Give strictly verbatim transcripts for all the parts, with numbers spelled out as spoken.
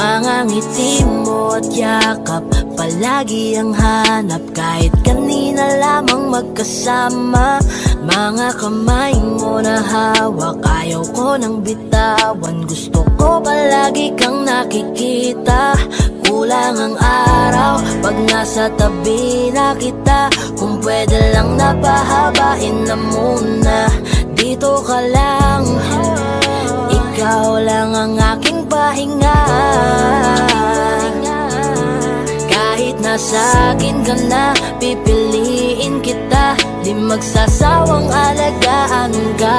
Mga ngiti mo at yakap, palagi ang hanap. Kahit kanina lamang magkasama. Mga kamay mo na hawak, ayaw ko nang bitawan. Gusto ko palagi kang nakikita. Kulang ang araw pag nasa tabi na kita. Kung pwede lang napahabain na muna. Dito ka lang, ikaw lang ang aking pahinga. Kahit nasa akin ka na, pipiliin kita. Di magsasawang alagaan ka.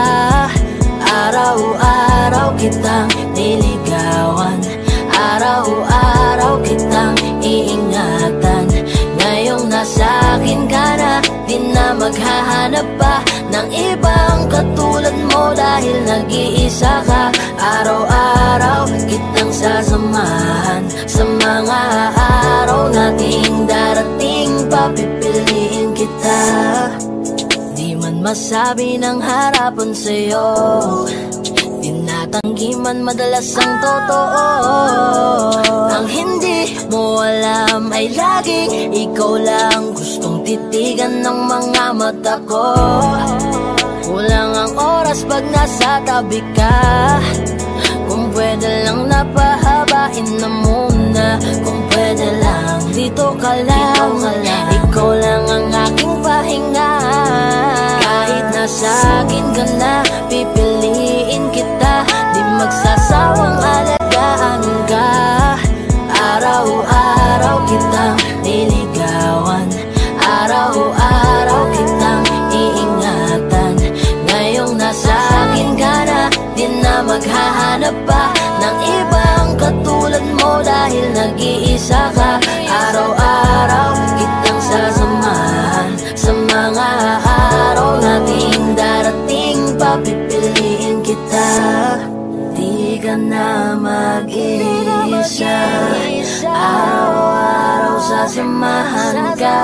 Araw-araw kitang niligawan, araw-araw kitang iingatan. Ngayong nasa akin ka na, di na maghahanap pa ng ibang katulad mo. Dahil nag-iisa ka, araw-araw kitang sasamahan. Sa mga araw nating darating, papipiliin kita. Di man masabi ng harapan sa'yo, tinatanggi man madalas ang totoo. Ang hindi mo alam ay laging ikaw lang gustong titigan ng mga mata ko. Kulang ang oras pag nasa tabi ka. Kung pwede lang napahabain na muna. Kung pwede lang dito ka lang, ikaw lang ang aking pahinga. Kahit nasa akin ka na, pipiliin kita. Di magsasawang alagaan ka. Araw-araw kitang niligawan, araw-araw kitang iingatan. Ngayong nasa akin ka na, di na maghahanap pa ng ibang katulad mo. Dahil nag-iisa ka, araw-araw kitang sasamahan. Sa mga araw nating darating, papipiliin kita. Di ka na mag-iisa, araw-araw sasamahan ka.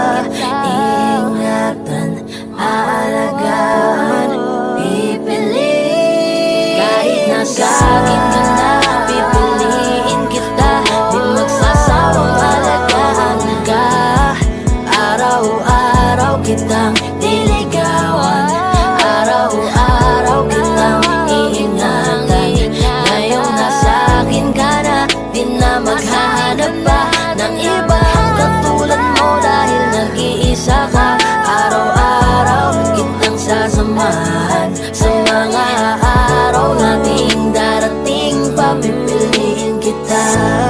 Ingatan, aalagaan, pipiliin. Kahit nasa akin ka na, pipiliin kita. Di magsasawang alagaan ka. Araw-araw kitang niligawan, araw-araw kitang iingatan. Ngayong nasa akin ka na, di na maghahanap pa ng ibang katulad mo. Dahil nag-iisa ka, araw-araw kitang sasamahan. Sa mga araw nating darating, papipiliin kita.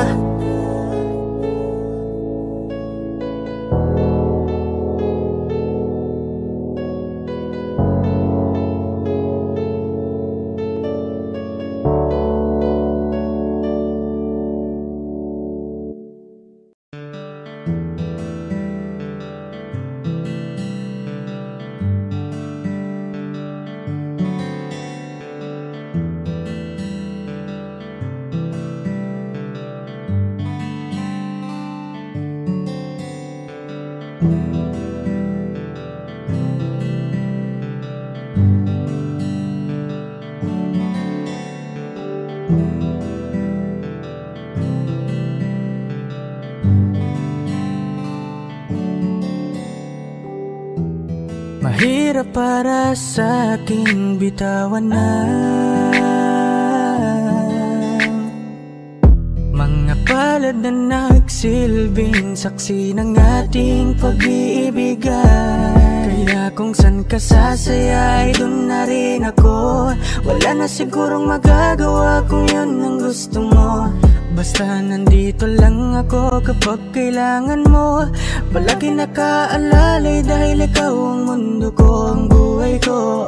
Mahirap para sa aking bitawan na mga palad na nagsilbing saksi ng ating pag-iibigan. Kaya kung san ka sasaya ay dun na rin ako. Wala na sigurong magagawa kung yun ang gusto mo. Basta nandito lang ako kapag kailangan mo. Palagi nakaalalay dahil ikaw ang mundo ko, ang buhay ko.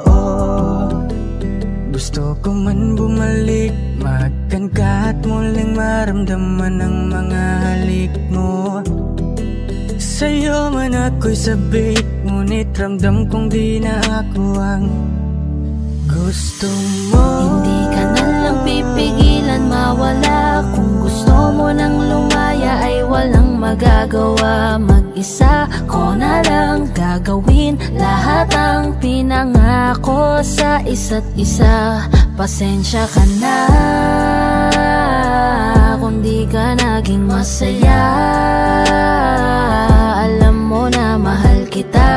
Gusto ko man bumalik, makan ka at muling maramdaman ang mga halik mo. Sa'yo man ako'y sabik, ngunit ramdam kong di na ako ang gusto mo. Hindi ka na lang pipigilan mawala. Kung gusto mo nang lumaya ay walang magagawa. Mag-isa ko na lang gagawin lahat ang pinangako sa isa't isa. Pasensya ka na kung di ka naging masaya. Alam mo na mahal kita,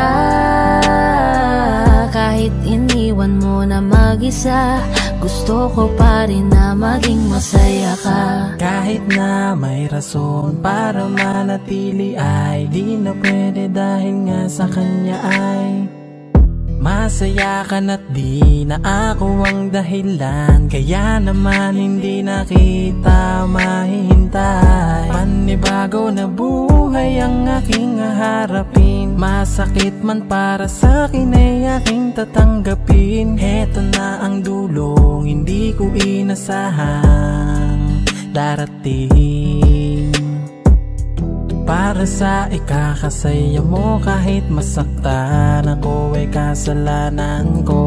kahit iniwan mo na mag-isa, gusto ko pa rin na maging masaya ka. Kahit na may rason para manatili ay di na pwede dahil nga sa kanya ay masaya ka na't di na ako ang dahilan. Kaya naman hindi na kita mahihintay. Panibago na buhay ang aking haharapin. Masakit man para sa'kin ay aking tatanggapin. Heto na ang dulong hindi ko inasahang darating. Para sa ikakasaya mo kahit masaktan ako ay kasalanan ko.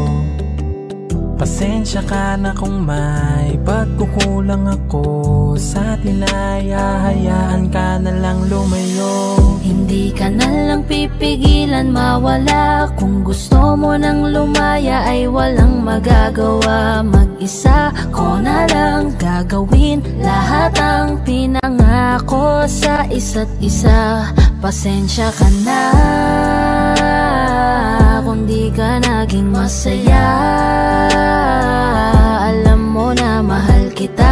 Pasensya ka na kung may pagkukulang ako sa tinaya, hayaan ka na lang lumayo. Hindi ka na lang pipigilan mawala. Kung gusto mo nang lumaya ay walang magagawa. Mag-isa ko na lang gagawin lahat ang pinangako sa isa't isa. Pasensya ka na kung di ka naging masaya. Alam mo na mahal kita,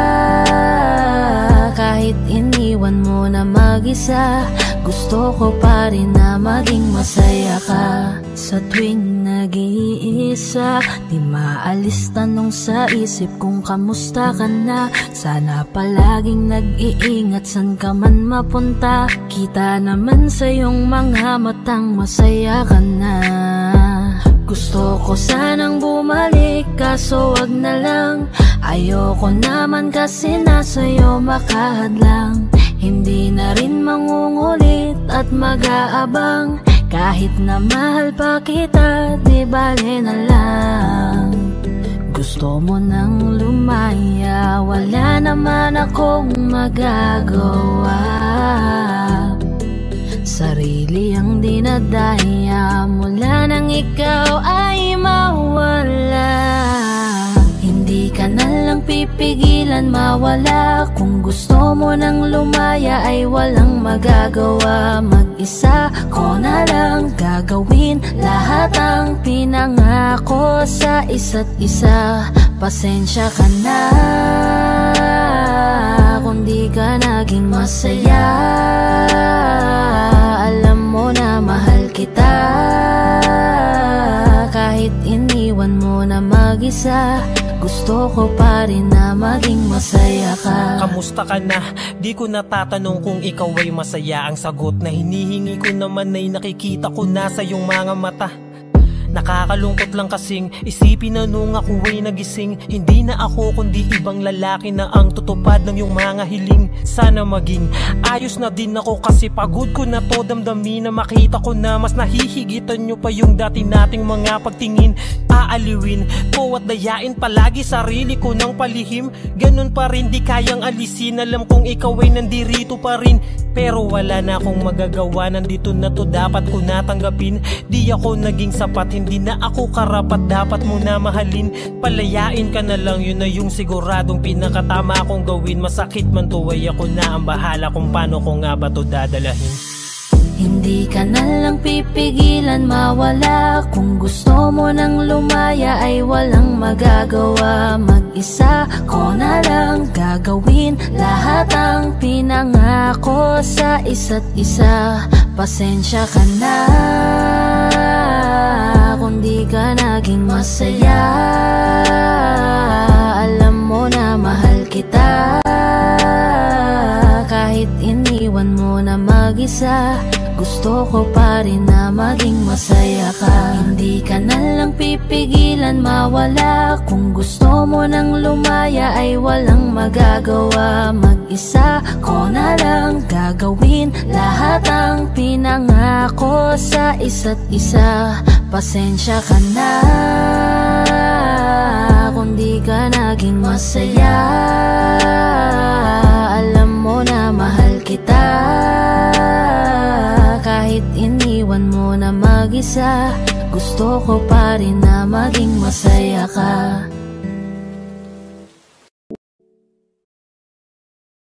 kahit iniwan mo na mag-isa, gusto ko pa rin na maging masaya ka. Sa tuwing nag-iisa, di maalis tanong sa isip kung kamusta ka na. Sana palaging nag-iingat san ka man mapunta. Kita naman sa iyong mga matang masaya ka na. Gusto ko sanang bumalik kaso wag na lang. Ayoko naman kasi nasa'yo makahadlang. Hindi na rin mangungulit at mag-aabang. Kahit na mahal pa kita, di bale na lang. Gusto mo nang lumaya, wala naman akong magagawa. Sarili ang dinadaya, mula nang ikaw ay mawala. Hindi ka na lang pipigilan mawala. Kung gusto mo nang lumaya ay walang magagawa. Mag-isa ko na lang gagawin lahat ang pinangako sa isa't isa. Pasensya ka na kung di ka naging masaya. Alam mo na mahal kita, kahit iniwan mo na mag-isa, gusto ko pa rin na maging masaya ka. Kamusta ka na? Di ko natatanong kung ikaw ay masaya. Ang sagot na hinihingi ko naman ay nakikita ko na sa iyong mga mata. Nakakalungkot lang kasing isipin na nung ako ay nagising, hindi na ako kundi ibang lalaki na ang tutupad ng iyong mga hiling. Sana maging ayos na din ako kasi pagod ko na to damdamin. Na makita ko na mas nahihigitan nyo pa yung dati nating mga pagtingin. Aaliwin ko at dayain palagi sarili ko ng palihim. Ganun pa rin di kayang alisin. Alam kong ikaw ay nandirito pa rin, pero wala na akong magagawa. Nandito na to, dapat ko natanggapin. Di ako naging sapat, hindi na ako karapat, dapat mo na mahalin. Palayain ka na lang, yun na yung siguradong pinakatama kong gawin. Masakit man to ay ako na ang bahala kung paano ko nga ba to dadalahin. Hindi ka na lang pipigilan mawala. Kung gusto mo nang lumaya ay walang magagawa. Mag-isa ko na lang gagawin lahat ang pinangako sa isa't isa. Pasensya ka na kung di ka naging masaya. Alam mo na mahal kita, kahit iniwan mo na mag-isa, gusto ko pa rin na maging masaya ka. Hindi ka na lang pipigilan mawala. Kung gusto mo nang lumaya ay walang magagawa. Mag-isa ko na lang gagawin lahat ang pinangako sa isa't isa. Pasensya ka na kung di ka naging masaya. Alam mo na mahal kita, kahit iniwan mo na mag-isa, gusto ko pa rin na maging masaya ka.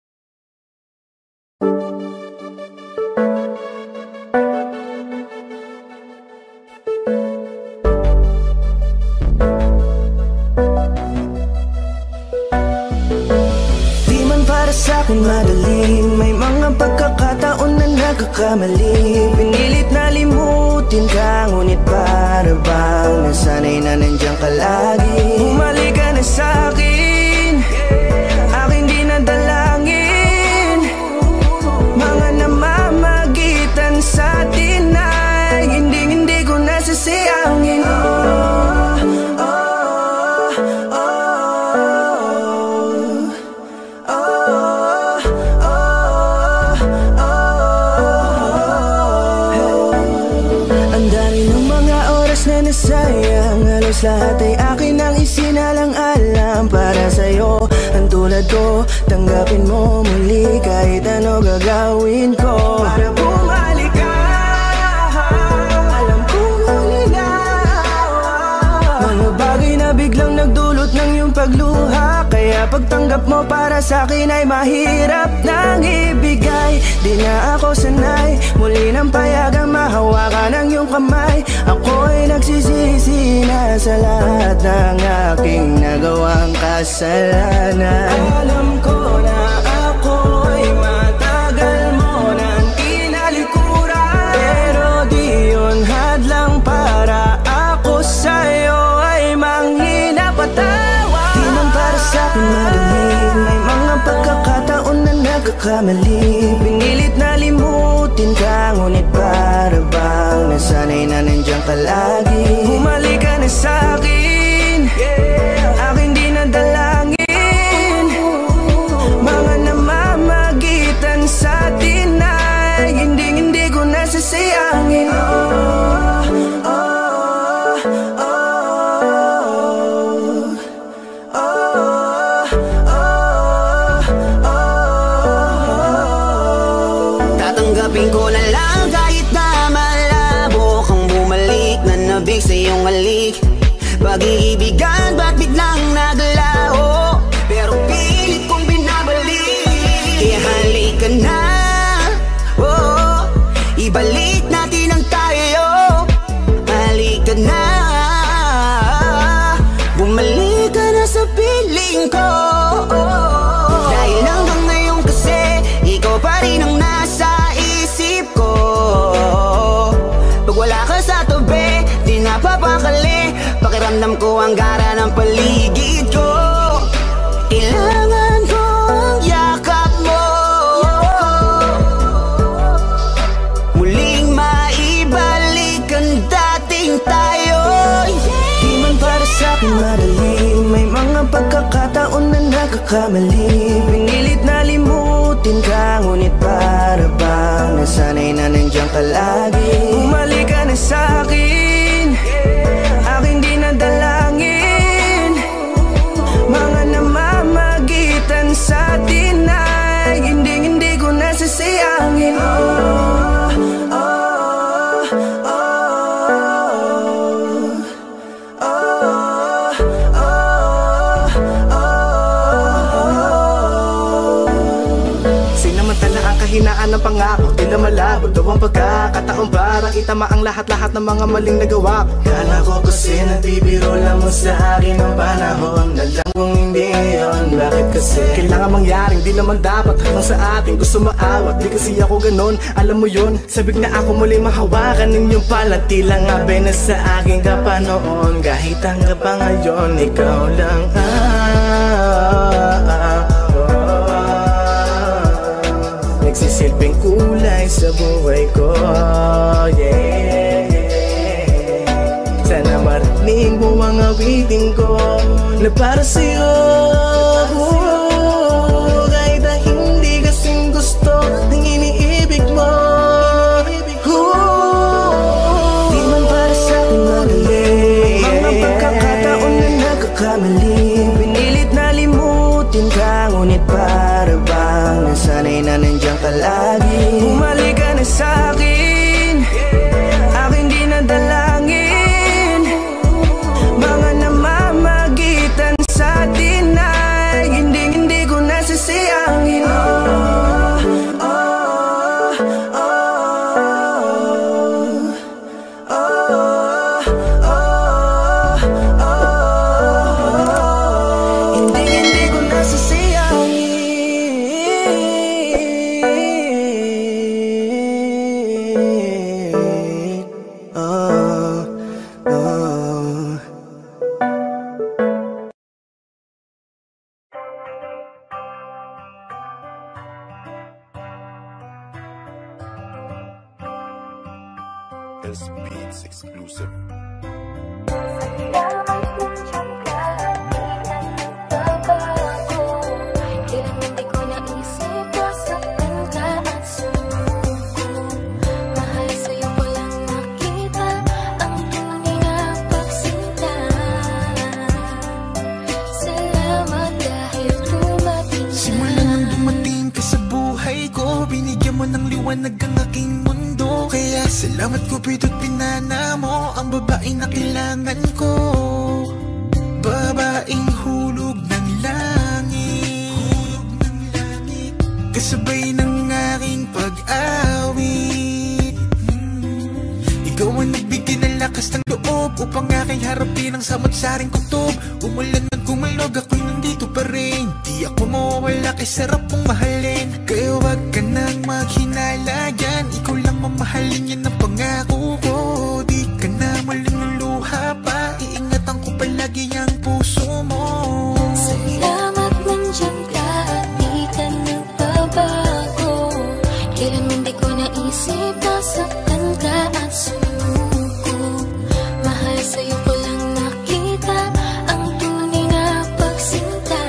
para sa'kin madaling, may mga pagkakataon na nagkakamali. Pinilit na limutin ka, ngunit para bang nasanay na nandiyan ka lagi. Bumalik ka na sa'kin, aking di nadalangin. Mga namamagitan sa atin ay hindi, hindi ko nasasayangin. Oh, oh, oh, oh, oh, oh. Ang dami ng mga oras na nasayang, halos lahat ay akin ang isinalang-alam para sa'yo. Ang tulad ko, tanggapin mo muli kahit ano gagawin ko para bumalik ka. Alam kong malinaw, mga bagay na biglang nagdulot ng iyong pagluha, kaya pagtanggap mo para sa'kin ay mahirap nang ibigay. Di na ako sanay, muli nang payagang mahawakan ang iyong kamay. Ako'y nagsisisi na sa lahat ng aking nagawang kasalanan. Alam ko na ako'y matagal mo nang kinalikuran, pero di yun hadlang para ako sa'yo ay manghina patawa. Di man para sa'kin madaling, may mga pagkakataon na nagkakamali. Pinilit na limutin ka, ngunit para bang nasanay na nandiyan ka lagi. Bumalik ka na sa'kin, aking di nadalangin. Mga namamagitan sa atin ay hindi, hindi ko nasasayangin. Oh, oh, oh, oh, oh, oh. Tatanggapin ko na lang kahit na malabo kang bumalik na nabig sa iyong halik. Pag-iibigan ba't biglang naglaho, pero pilit kong binabalik. Kaya halika na, oh, ibalik natin ang tayo. Halika na, bumalik ka na sa piling ko. Dahil hanggang ngayon kasi ikaw pa rin ang nasa isip ko. Pag wala ka sa tabi, di napapakali. Pakiramdam ko ang gara ng paligid ko. Kailangan ko ang yakap mo, muling maibalik ang dating tayo. Di man para sa'kin madaling, may mga pagkakataon na nagkakamali. Pinilit na limutin ka, ngunit para bang nasanay na nandiyan ka lagi. Bumalik ka na sa'kin, aking di nadalangin. Mga namamagitan sa atin ay hindi, hindi ko nasasayangin. Oh, oh, oh, oh, oh, oh. Sinamantala ang kahinaan ng pangako, di na malabo daw ang pagkakataon para itama ang lahat-lahat ng mga maling nagawa ko. Kala ko kasi nagbibiro lang mo sa akin ang panahon, na lang kung hindi yun. Bakit kasi kailangan mangyaring di naman dapat hanggang sa atin gusto maawat? Di kasi ako ganon, alam mo yun. Sabik na ako muli mahawakan ninyong palati lang abe na sa aking kapanoon. Kahit hanggang pa ngayon, ikaw lang ah, nagsisilbing kulay sa buhay ko, yeah. Sana marinig mo ang awitin ko na para sa'yo, kahit na hindi kasing gusto ng iniibig mo. Di man para sa'kin madali, mga pagkakataon na nagkakamali. Pinilit na limutin ka, ngunit para bang nasanay na nandiyan ka lagi. Bumalik ka na sa'kin, aking di nadalangin. Mga namamagitan sa atin ay hindi, hindi ko nasasayangin. Oh, oh, oh, oh, oh, oh, oh. Hindi, hindi ko nasasayangin. S Beats exclusive. Liwanag ang aking mundo, kaya salamat Cupido't pinana mo ang babae na kailangan ko. Babaeng hulog ng langit, hulog ng langit, kasabay ng aking pag-awit. hmm. Ikaw ang nagbigay ng lakas ng loob upang aking harapin ang samot-saring kutob. Umulan at kumalog, ako'y nandito pa rin. Di ako mawawala kay sarap mong mahalin. Kaya wag ka nang maghinala yan, ikaw lang mamahalin, yan ang pangako ko. Di ka na maling ng luha pa, iingatan ko palagi ang puso mo. Salamat nandiyan ka at di ka nagbabago. Kailanman di ko naisip nasaktan ka at sumuko. Mahal sa'yo ko lang nakita ang tunay na pagsinta.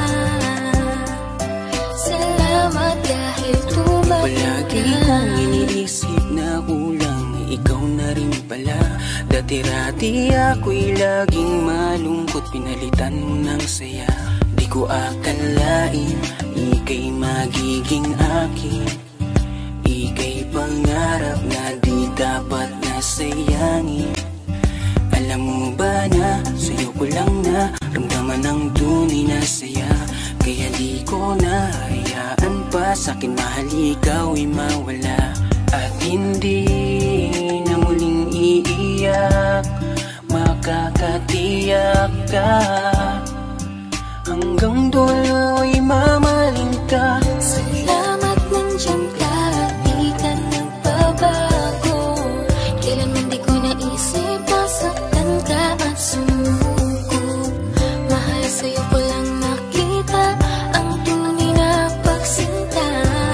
Salamat dahil palagi kong iniisip na kulang, ikaw na rin pala. Dati-rati ako'y laging malungkot, pinalitan mo ng saya. Di ko akalain, ika'y magiging akin. Ika'y pangarap na di dapat nasayangin. Alam mo ba na, sa'yo ko lang na ramdaman ang tunay na saya. Kaya di ko na hayaan pa sa'kin mahal ikaw ay mawala. At hindi na muling iiyak, makakatiyak ka. Hanggang dulo'y mamahalin ka. Salamat nandiyan ka at di ka nagbabago. Kailanman di ko naisip nasaktan ka at sumuko. Mahal sa'yo ko lang nakita ang tunay na pagsinta.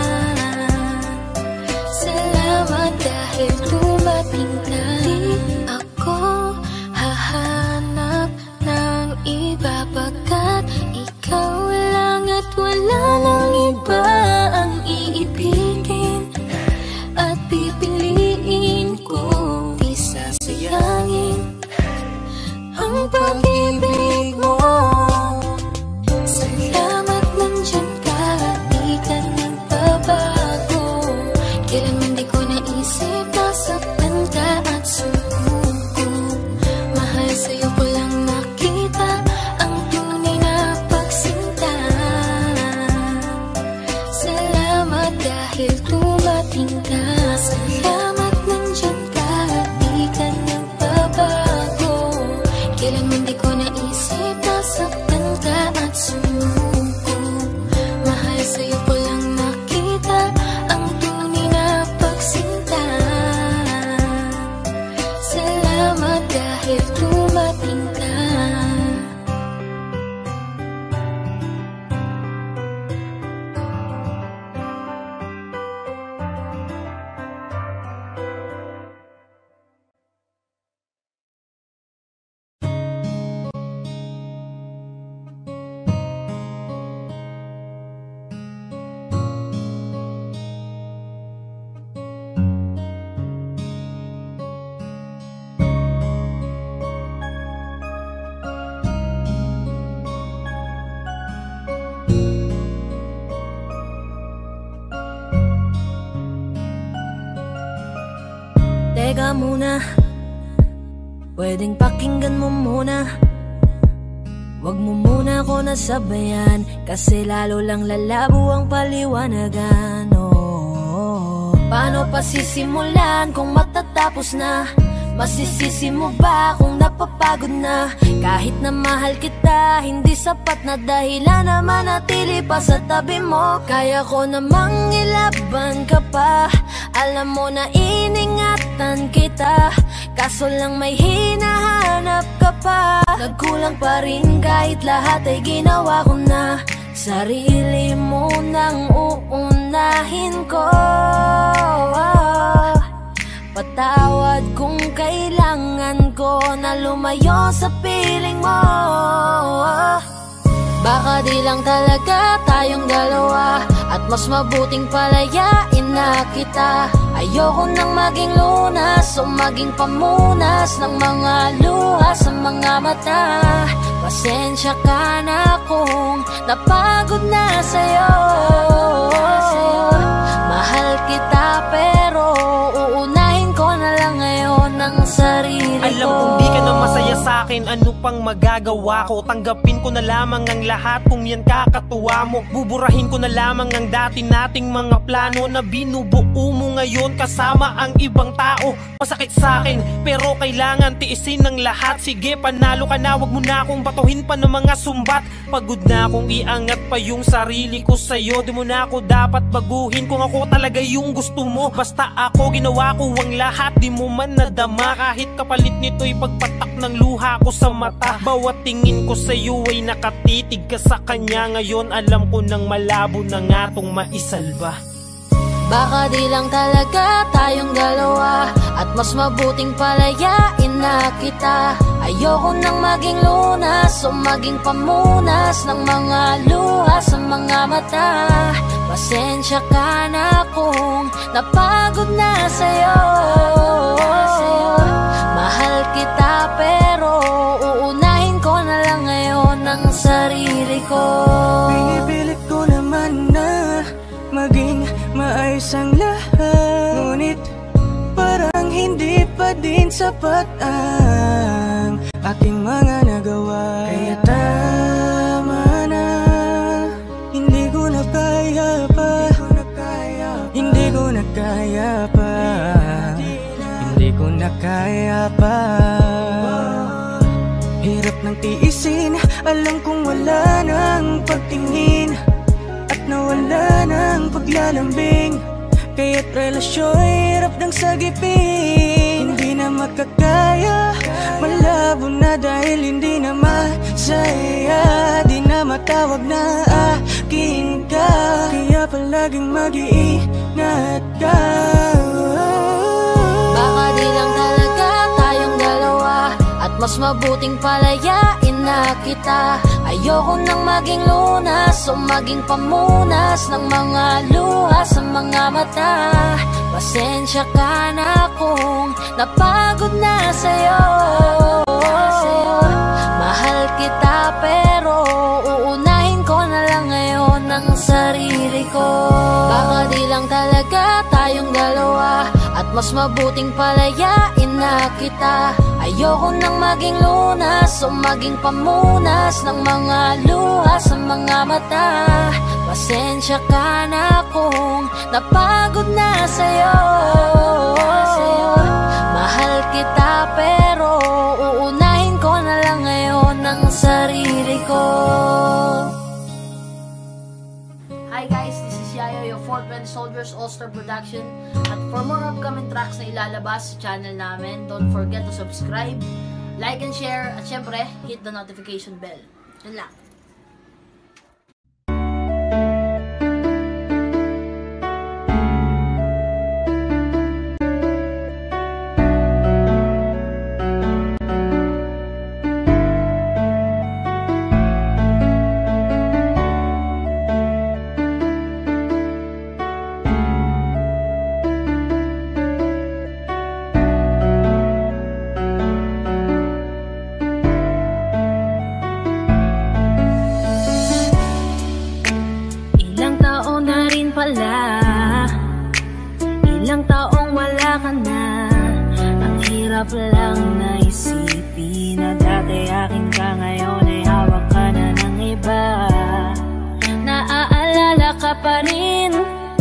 Salamat dahil dumating ka. Di ako hahanap ng iba pagkat ikaw lang at wala nang iba ang iibigin at pipiliin ko. Di sasayangin ang pag-ibig mo. Salamat nandiyan ka at di ka nagbabago. Kailanman di ko naisip nasaktan ka at sumuko. Mahal sa'yo ko lang nakita ang tunay na pagsinta. Salamat dahil dumating ka. Salamat nandiyan ka at di ka nagbabago. Kailanman di ko naisip nasaktan ka at sumuko. Mahal sa'yo ko lang nakita ang tunay na pagsinta. Salamat dahil dumating ka. Teka muna, pwedeng pakinggan mo muna. Wag mo muna ako nasabayan, kasi lalo lang lalabo ang paliwanagan. Oh, paano pa sisimulan kung matatapos na? Masisisi mo ba kung napapagod na? Kahit na mahal kita, hindi sapat na dahilan na manatili pa sa tabi mo. Kaya ko namang ilaban ka pa, alam mo na iningatan kita. Kaso lang may hinahanap ka pa. Nagkulang pa rin kahit lahat ay ginawa ko na. Sarili mo nang uunahin ko. Patawad kung kailangan ko na lumayo sa piling mo. Baka di lang talaga tayong dalawa, at mas mabuting palayain na kita. Ayoko nang maging lunas o maging pamunas ng mga luha sa mga mata. Pasensya ka na kung napagod na sa'yo. Mahal kita pero uunahin ko na lang ngayon ang sarili ko. Alam kong di ka na masaya sa'kin, ano pang magagawa ko? Tanggapin ko na lamang ang lahat kung yan kakatuwa mo. Buburahin ko na lamang ang dati nating mga plano na binubuo mo ngayon kasama ang ibang tao. Masakit sa'kin pero kailangan tiisin ng lahat. Sige, panalo ka na, wag mo na akong batuhin pa ng mga sumbat. Pagod na akong iangat pa yung sarili ko sa'yo. Di mo na ako dapat baguhin kung ako talaga yung gusto mo. Basta ako, ginawa ko ang lahat, di mo man nadama. Kahit kapalit nito'y pagpatak ng luha ko sa mata. Bawat tingin ko sa'yo ay nakatitig ka sa kanya. Ngayon alam ko nang malabo na nga tong maisalba. Baka di lang talaga tayong dalawa, at mas mabuting palayain na kita. Ayoko nang maging lunas o maging pamunas ng mga luha sa mga mata. Pasensya ka na kung napagod na sa'yo. Mahal kita pero uunahin ko na lang ngayon ang sarili ko. Pinipilit ko naman na maging maayos ang lahat, ngunit parang hindi pa din sapat ang aking mga nagawa. Kaya tama na, hindi ko na kaya pa, hindi ko na kaya pa, hindi ko na kaya pa. Hirap ng tiisin, alam kong wala nang pagtingin at nawala ng paglalambing. Kaya't relasyo'y hirap ng sagipin. Hindi na makakaya, malabo na dahil hindi na masaya. Di na matawag na akin ka, kaya palaging mag-iingat ka. Baka di lang talaga tayong dalawa, at mas mabuting palayain na kita. Ayoko nang maging lunas o maging pamunas ng mga luha sa mga mata. Pasensya ka na kung napagod na sa'yo. Mahal kita pero uunahin ko na lang ngayon ang sarili ko. Baka di lang talaga tayong dalawa, at mas mabuting palayain na kita. Ayoko nang maging lunas o maging pamunas ng mga luha sa mga mata. Pasensya ka na kung napagod na sa'yo. Mahal kita pero uunahin ko na lang ngayon ang sarili ko. Hi guys, this is Yayo, your fourth Band Soldiers All-Star Production. At for more upcoming tracks na ilalabas sa channel namin, don't forget to subscribe, like and share, at syempre, hit the notification bell. Yun lang. Ilang taong wala ka na, ang hirap lang na isipin na dati akin ka, ngayon ay hawak ka na ng iba. Naaalala ka pa rin,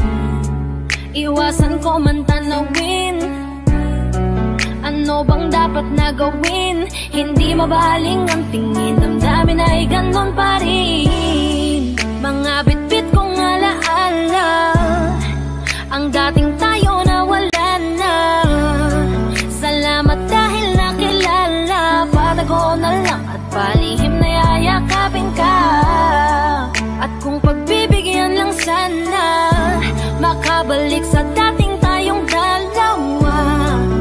iwasan ko man tanawin. Ano bang dapat na gawin? Hindi mabaling ang tingin, damdamin ay ganon pa rin. Mga bitbit kong alaala, ang dating tayo na wala na. Salamat dahil nakilala, patago na lang at palihim na yayakapin ka. At kung pagbibigyan lang sana, makabalik sa dating tayong dalawa.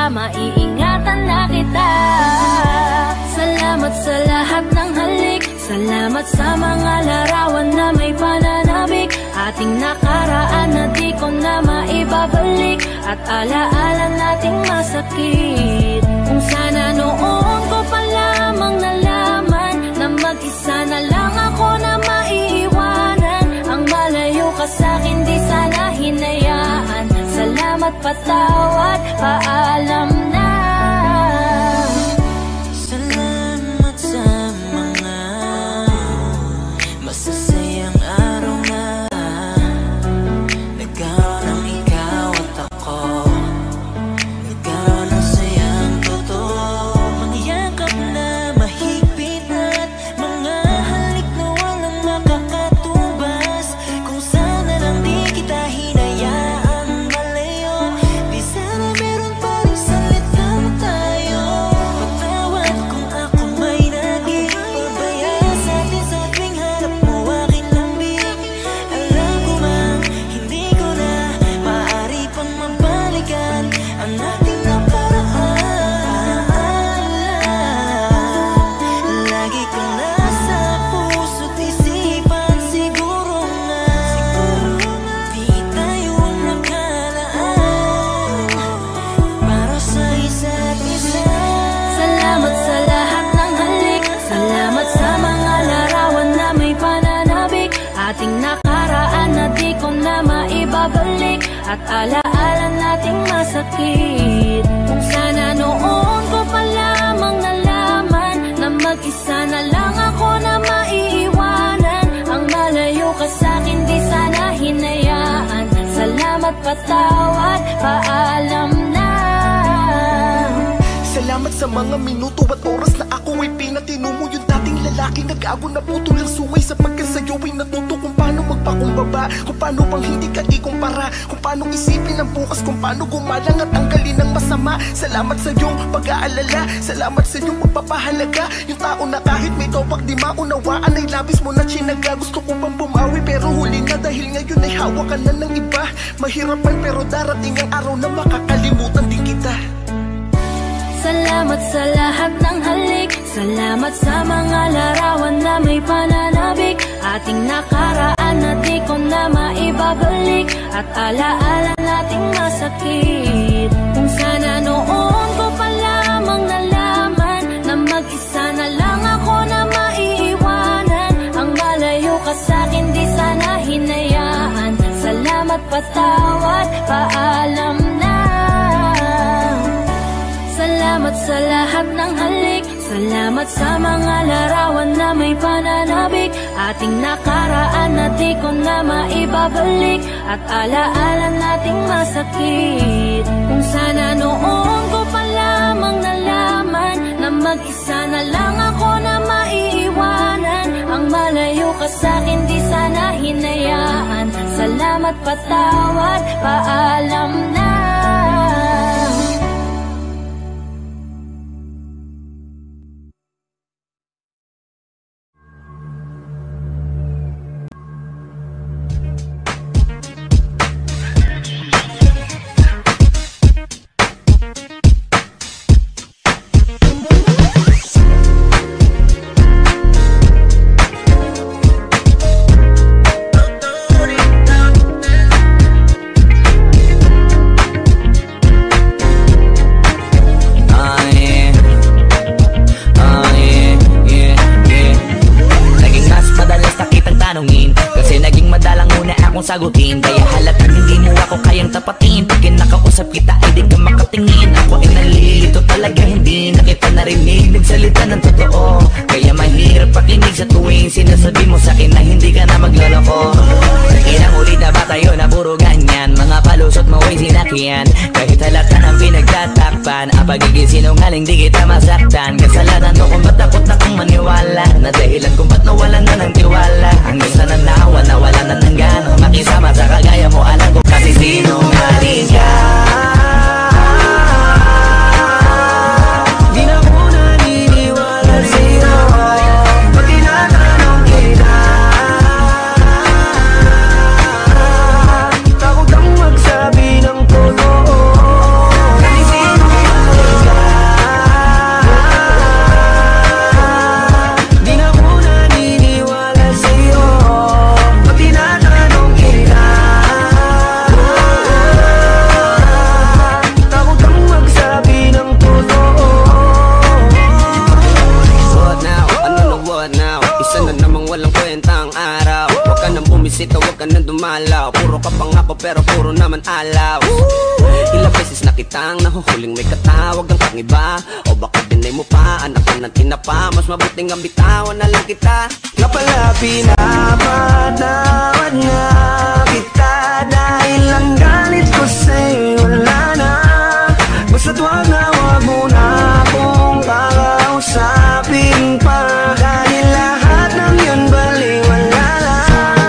maiingatan na kita. Salamat sa lahat ng halik, salamat sa mga larawan na may pananabik. Ating nakaraan na di ko na maibabalik, at alaala nating masakit. Kung sana noon ko pa lamang nalaman na mag-isa na lang ako na maiiwanan. Ang malayo ka sa'kin di sana hinayaan. Salamat, patawad, paalam na. Salamat sa mga masasayang araw na nagkaroon ng ikaw at ako. Nagkaroon ng sayang totoo, mga yakap na mahigpit at mga halik na walang makakatubas. Kung sana lang di kita hinayaan malayo, di sana meron pa rin salitang tayo. Patawad kung ako may naging pabaya sa atin sa tuwing harap mo aking lambing. Alam ko mang hindi ko na maaari pang mabalikan ang ating nakaraan. Lagi ka nasa puso't isipan, siguro nga di tayo nakalaan para sa isa't isa. Salamat sa lahat ng halik, salamat sa mga larawan na may pananabik. Ating nakaraan na di ko na maibabalik, at alaala nating masakit. Kung sana noon ko pa lamang nalaman na mag-isa na lang ako na maiiwanan. Ang malayo ka sa'kin di sana hinayaan. Salamat, patawad, paalam na. Salamat sa mga minuto at oras na ako ay pinatino mo. Yung dating lalaking nag-ago na putol ang suway, sapagkat sa'yo ay natuto kung paano magpakumbaba, kung paano bang hindi ka ikumpara, kung paano isipin ang bukas, kung paano gumalang at tanggalin ang masama. Salamat sa iyong pag-aalala, salamat sa iyong pagpapahalaga. Yung tao na kahit may topak di maunawaan ay labis mo na chinaga. Gusto ko bang bumawi pero huli na, dahil ngayon ay hawak ka na ng iba. Mahirap man pero darating ang araw na makakalimutan din kita. Salamat sa lahat ng halik, salamat sa mga larawan na may pananabik. Ating nakaraan na di ko na maibabalik, at alaala nating masakit. Kung sana noon ko pa lamang nalaman na mag-isa na lang ako na maiiwanan. Ang malayo ka sa'kin di sana hinayaan. Salamat, patawad, paalam na. Salamat sa lahat ng halik, salamat sa mga larawan na may pananabik. Ating nakaraan na di ko na maibabalik, at alaala nating masakit. Kung sana noon ko pa lamang nalaman na mag-isa na lang ako na maiiwanan. Ang malayo ka sa'kin di sana hinayaan. Salamat, patawad, paalam na. Sagutin, kaya halatang hindi mo ako kayang tapatin. Pag kinakausap kita ay di ka makatingin. Ako ay nalilito talaga, hindi na kita narinig. Nagsalita ng totoo, kaya mahirap pakinig sa tuwing sinasabi mo sa'kin na hindi ka na magloloko. Ilang ulit na ba tayo na puro ganyan? Mga palusot mo ay sinakyan, kahit halata ng pinagtatakpan. Ang pagiging sinungaling di kita masaktan. Kasalanan mo kung ba't takot na kang maniwala, na dahilan kung ba't nawalan na ng tiwala. Hanggang sa nanawa, nawalan na ng gana makisama sa kagaya mo, alam ko kasi sinungaling ka. Di na ko naniniwala sa'yo pag tinatanong kita. Takot ang magsabi ng totoo, kasi sinungaling walang kwentang araw. Huwag ka nang bumisita, huwag ka nang dumalaw. Puro ka pangako pero puro naman alaw. Ilang beses na kitang nahuhuling may katawag ang kang iba. O baka dinay mo pa, anak ka ng tinapa. Mas mabuting ang bitawan na lang kita. Nga pala pinapatawad nga kita, dahil ang galit ko sa'yo wala na. Basta't wag na wag mo na akong kakausapin pa, dahil lahat ng yun baliwala lang.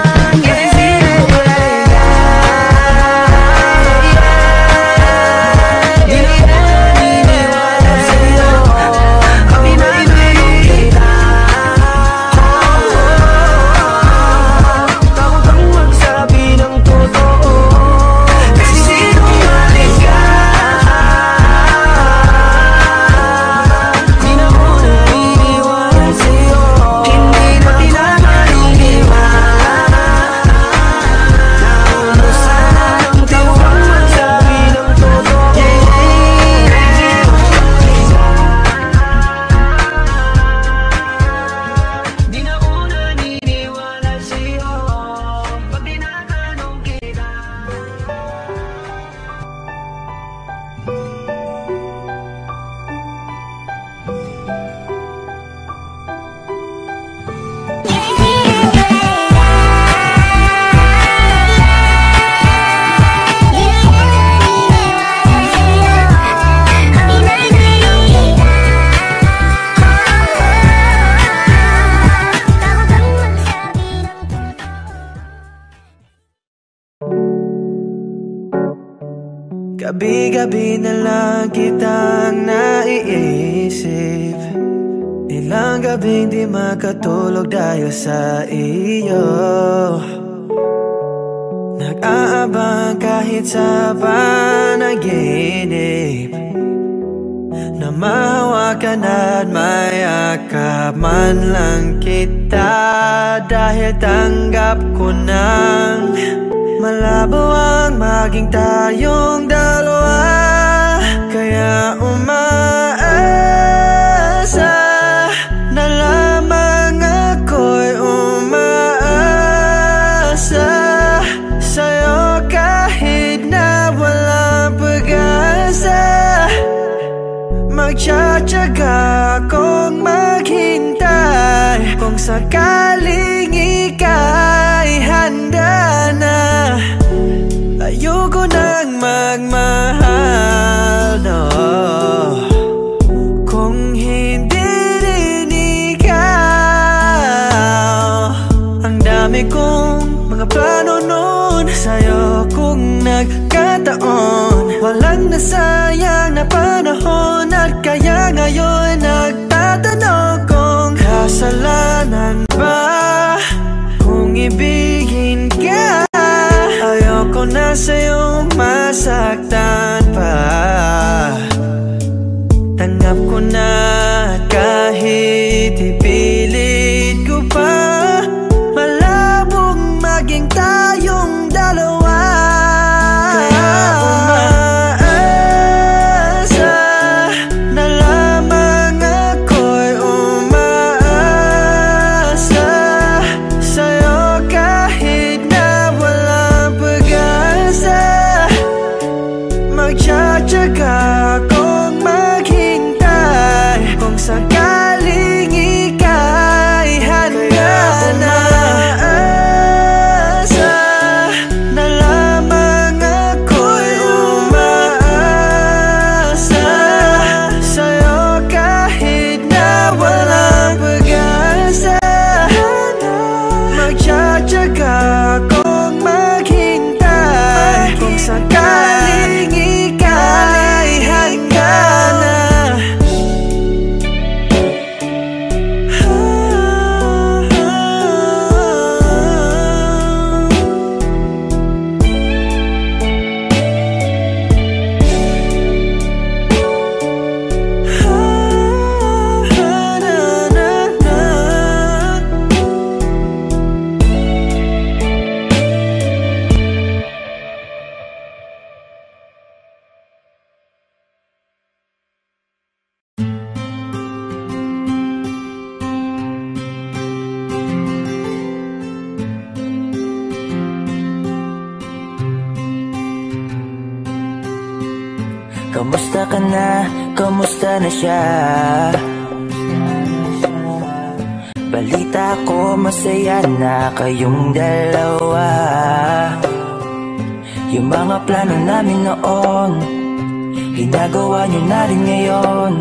Gabi-gabi na lang kitang naiisip. Ilang gabing di makatulog dahil sa iyo. Nag-aabang kahit sa panaginip, na mahawakan at mayakap man lang kita. Dahil tanggap ko nang malabo ang maging tayong dalawa. Kaya umaasa na lamang ako'y umaasa sa'yo, kahit na walang pag-asa. Magtsatsaga akong maghintay kung sakaling ika'y handa na. Ayoko nang magmahal, no, kung hindi rin ikaw. Ang dami kong mga plano noon sa'yo kung nagkataon. Walang nasayang na panahon, at kaya ngayon nagtatanong kung kasalanan ba kung ibigin ka. Ayoko na sa'yong masaktan pa. Tanggap ko na kahit ipilit ko pa, malabong maging tayong dalawa. Kaya umaasa na lamang ako'y umaasa sa'yo, kahit na walang pag-asa. Magtsatsaga akong maghintay kung sakaling ika'y handa na. Umaasa na lamang ako'y umaasa sa'yo, kahit na walang pag-asa. Kamusta ka na? Kamusta na siya? Balita ko masaya na kayong dalawa. Yung mga plano namin noon, ginagawa nyo na rin ngayon.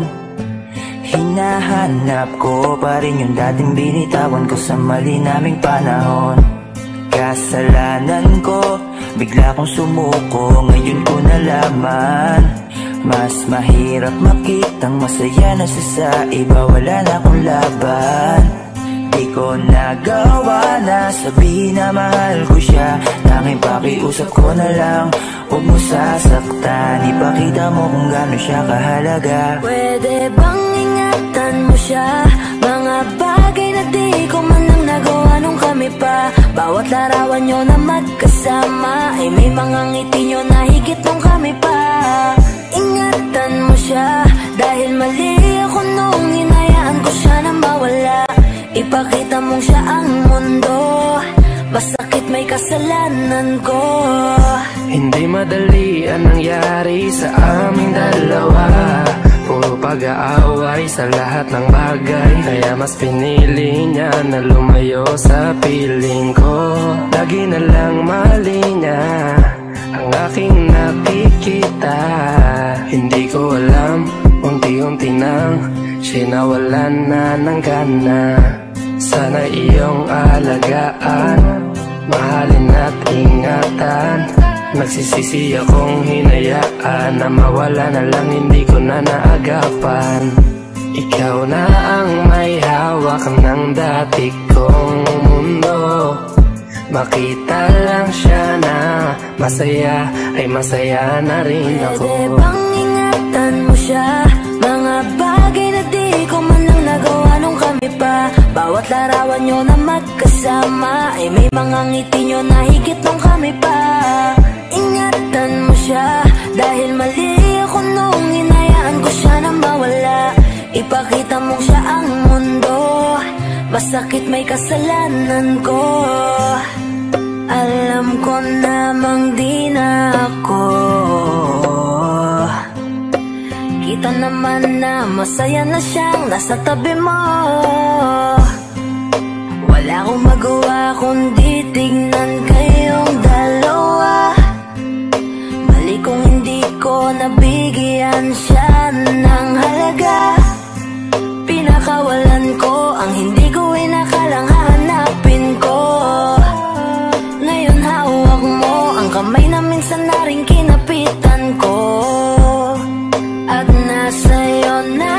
Hinahanap ko pa rin yung dating binitawan ko sa mali naming panahon. Kasalanan ko, bigla kong sumuko, ngayon ko nalaman. Mas mahirap makitang masaya na siya sa iba, wala na akong laban. Di ko nagawa na sabihin na mahal ko siya. Tanging pakiusap ko na lang, huwag mo sasaktan. Ipakita mo kung gaano siya kahalaga. Pwede bang ingatan mo siya? Mga bagay na di ko man lang nagawa nung kami pa. Bawat larawan nyo na magkasama ay may mga ngiti nyo na higit nung kami pa. Ingatan mo siya dahil mali ako nung hinayaan ko siya na mawala. Ipakita mong siya ang mundo, masakit may kasalanan ko. Hindi madali ang nangyari sa aming dalawa. Puro pag-aaway sa lahat ng bagay, kaya mas pinili niya na lumayo sa piling ko. Lagi na lang mali niya ang aking nakikita. Hindi ko alam, unti-unti nang siya nawalan na ng gana. Sana iyong alagaan, mahalin at ingatan. Nagsisisi akong hinayaan na mawala na lang, hindi ko na naagapan. Ikaw na ang may hawak ng dati kong mundo. Makita lang siya na masaya, ay masaya na rin ako. Pwede bang ingatan mo siya? Mga bagay na di ko man lang nagawa nung kami pa. Bawat larawan nyo na magkasama ay may mga ngiti nyo na higit nung kami pa. Ingatan mo siya dahil mali ako nung hinayaan ko siya na mawala. Ipakita mong siya ang mundo, masakit may kasalanan ko. Alam ko namang di na ako. Kita naman na masaya na siyang nasa tabi mo. Wala akong magawa kundi tignan kayong dalawa. Mali kung hindi ko nabigyan siya ng halaga. Pinakawalan ko ang hindi ko inakalang hahanapin ko. Ngayon hawak mo ang kamay na minsan na rin kinapitan ko. At nasa'yo na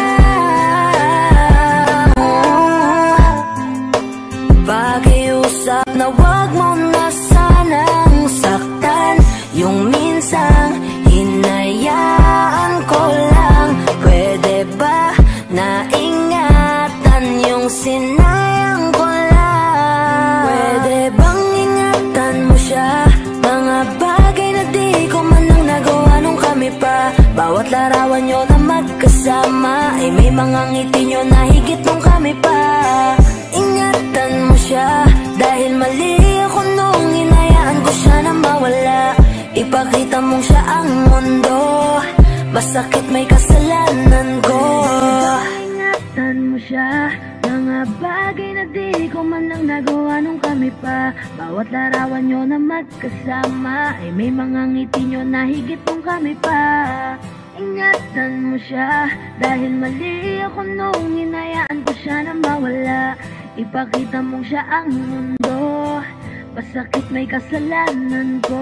pakiusap na wag mo na sanang saktan. Yung minsang hinayaan ko lang. Pwede ba na ingatan yung sinayang ko lang? Pwede bang ingatan mo siya? Mga bagay na di ko man lang nagawa nung kami pa. Bawat larawan nyo na magkasama ay may mga ngiti nyo na higit nung kami pa. Ingatan mo siya dahil mali ako nung hinayaan ko siya na mawala. Ipakita mong siya ang mundo, masakit may kasalanan ko. Ingatan mo siya, mga bagay na di ko man lang nagawa nung kami pa. Bawat larawan nyo na magkasama ay may mga ngiti nyo na higit nung kami pa. Ingatan mo siya dahil mali ako nung hinayaan ko siya na mawala. Ipakita mong siya ang mundo, masakit may kasalanan ko.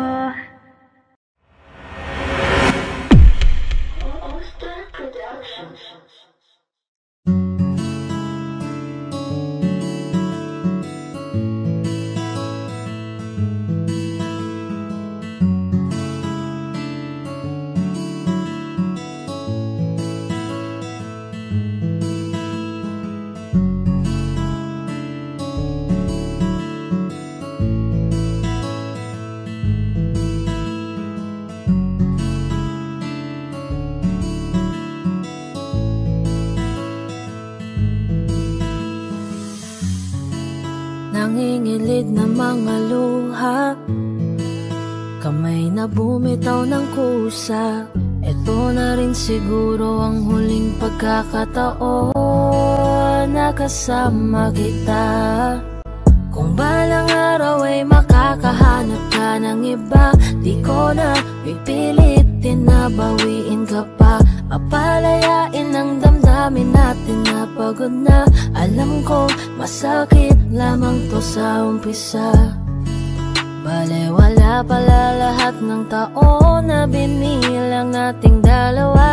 Nangingilid na mga luha, kamay na bumitaw ng kusa. Ito na rin siguro ang huling pagkakataon na kasama kita. Kung balang araw ay makakahanap ka ng iba, di ko na pipilitin na bawiin ka pa. Papalayain ang damdamin natin na pagod na. Alam ko masakit lamang to sa umpisa. Bale wala pala lahat ng taon na binilang nating dalawa.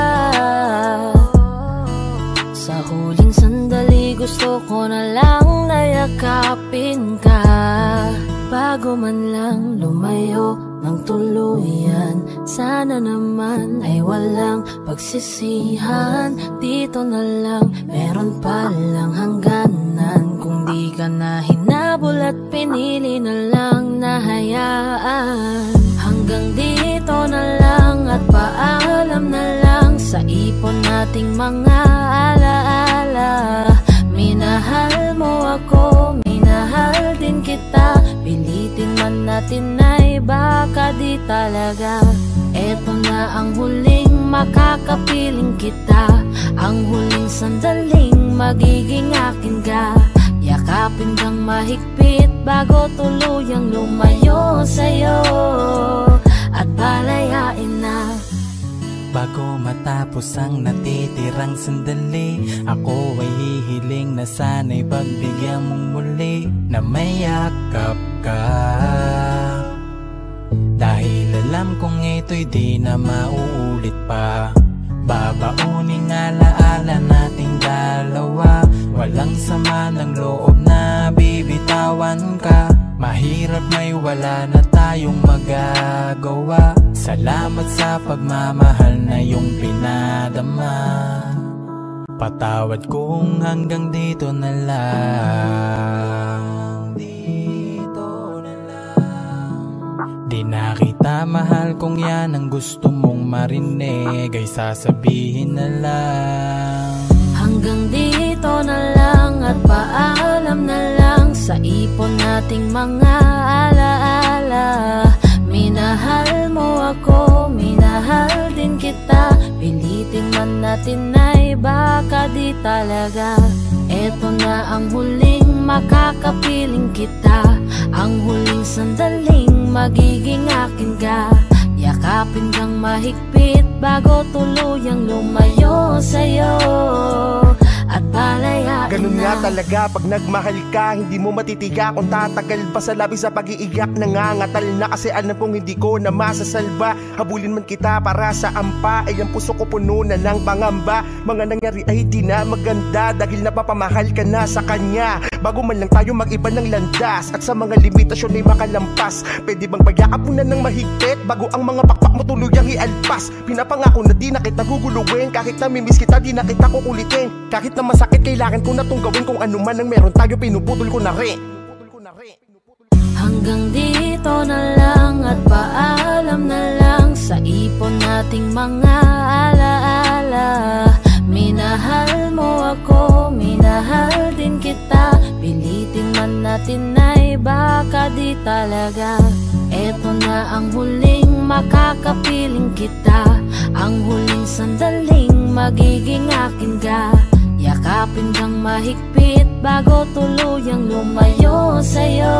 Sa huling sandali gusto ko na lang nayakapin ka. Bago man lang lumayo ng tuluyan, sana naman ay walang pagsisihan. Dito na lang, meron palang hangganan. Kung di ka na hinabol at pinili na lang nahayaan. Hanggang dito na lang at paalam na lang sa ipon nating mga alaala. Minahal mo ako, minahal din kita. Pilitin man natin ay baka di talaga. Eto na ang huling makakapiling kita, ang huling sandaling magiging akin ka. Yakapin kang mahigpit bago tuluyang lumayo sa'yo at palayain na. Bago matapos ang natitirang sandali, ako ay hihiling na sana'y pagbigyan mong muli na may yakap ka. Dahil alam kong ito'y di na mauulit pa. Babauning alaala nating dalawa, walang sama ng loob na bibitawan ka. Mahirap may wala na tayong magagawa. Salamat sa pagmamahal na iyong pinadama. Patawad kung hanggang dito na lang. Dito na lang. Di na kita mahal kung yan ang gusto mong marinig, ay sasabihin na lang. Hanggang dito na lang at paalam na lang sa ipon nating mga alaala. Minahal mo ako, minahal din kita. Pilitin man natin ay baka di talaga. Eto na ang huling makakapiling kita, ang huling sandaling magiging akin ka. Yakapin kang mahigpit bago tuluyang lumayo sa'yo at palayain. Ganun na. nga talaga pag nagmahal ka, hindi mo matitiga kung tatagal pa sa labi sa pag-iiyak. Nangangatal na kasi alam kong hindi ko na masasalba. Habulin man kita para sa ampa, ay ang puso ko puno na ng pangamba. Mga nangyari ay di na maganda dahil napapamahal ka na sa kanya. Bago man lang tayo mag-iba ng landas at sa mga limitasyon ay makalampas, pwede bang payakap mo na ng mahigpit bago ang mga pakpak mo tuluyang ialpas. Pinapangako na di na kita guguluhin, kahit namimiss kita di na kita kukulitin. Kahit na masakit kailangan ko na tong gawin, kung ano man ang meron tayo pinuputol ko na rin. Hanggang dito na lang at paalam na lang sa ipon nating mga alaala. Minahal mo ako, minahal din kita. Pilitin man natin ay baka di talaga. Eto na ang huling makakapiling kita, ang huling sandaling magiging akin ka. Yakapin kang mahigpit bago tuluyang lumayo sa'yo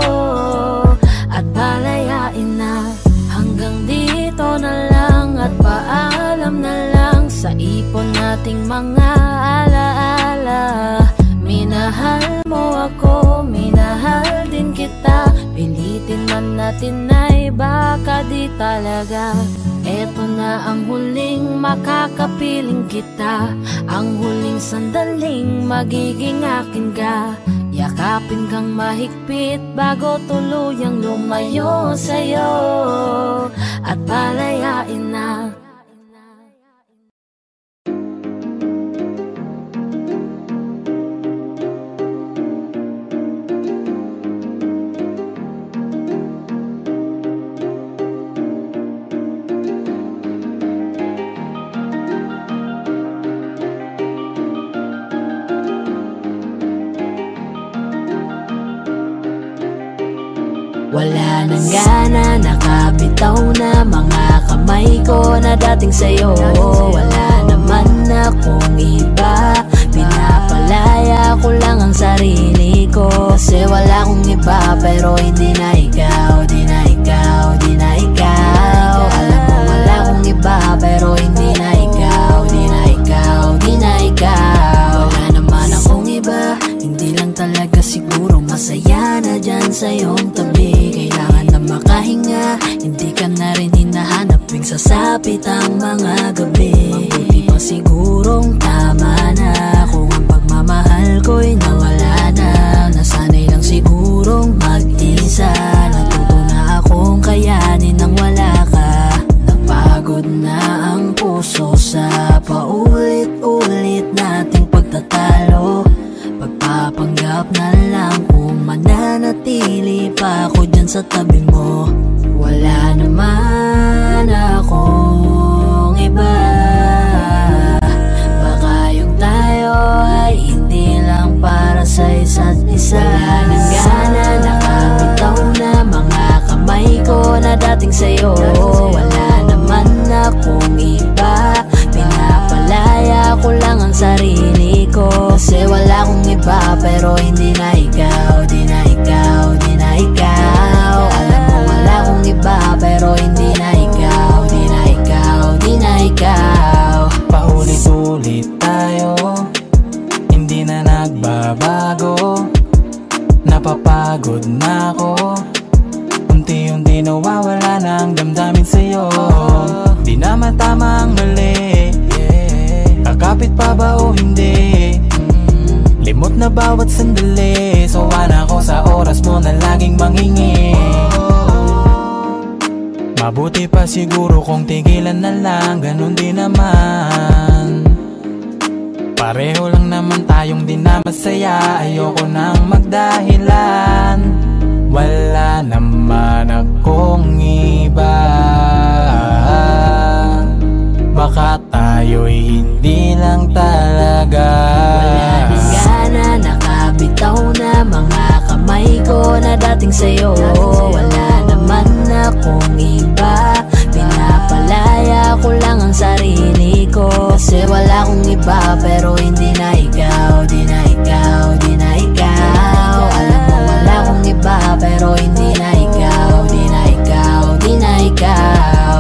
at palayain na. Hanggang dito na lang at paalam na lang sa ipon nating mga alaala. Minahal mo ako, minahal din kita. Pilitin man natin ay baka di talaga. Eto na ang huling makakapiling kita, ang huling sandaling magiging akin ka. Yakapin kang mahigpit bago tuluyang lumayo sa'yo at palayain na. Wala nang gana, nakabitaw na mga kamay ko na dating sa'yo. Wala naman akong iba, pinapalaya ko lang ang sarili ko. Kasi wala akong iba, pero hindi na ikaw, di na ikaw, di na ikaw. Alam mo wala akong iba, pero hindi na ikaw, di na ikaw, di na ikaw. Wala naman akong iba, hindi lang talaga siguro masaya na dyan sa iyong tabi. Kailangan na makahinga, hindi ka na rin hinahanap tuwing sasapit ang mga gabi. Mabuti pa sigurong tama na kung ang pagmamahal ko'y nawala na. Nasanay lang sigurong mag-isa, natuto na akong kayanin nang wala ka. Napagod na ang puso sa paulit-ulit nating pagtatalo. Pagpapanggap na lang kung mananatili pa ako dyan sa tabi mo. Wala naman akong iba, baka yung tayo ay hindi lang para sa isa't isa. Wala nang gana, nakabitaw na mga kamay ko na dating sa'yo. Wala naman akong iba, pinapalaya ko lang ang sarili ko. Kasi wala akong iba, pero hindi na ikaw, di na ikaw, di na ikaw. Alam mo wala akong iba, pero hindi na ikaw, di na ikaw, di na ikaw. Paulit-ulit tayo, hindi na nagbabago. Napapagod na ako, unti-unti nawawala na ang damdamin sa'yo. Di na matama ang mali, kakapit pa ba o hindi? Limot na bawat sandali, sawa na ako sa oras mo na laging manghingi. Mabuti pa siguro kung tigilan na lang, ganun din naman. Pareho lang naman tayong di na masaya, ayoko nang magdahilan. Wala naman akong iba, baka tayo'y hindi lang talaga. Wala nang gana, nakabitaw na mga kamay ko na dating sa'yo. Wala naman akong iba, pinapalaya ko lang ang sarili ko. Kasi wala akong iba, pero hindi na ikaw, di na ikaw, di na ikaw. Alam mo wala akong iba, pero hindi na ikaw, di na ikaw, di na ikaw.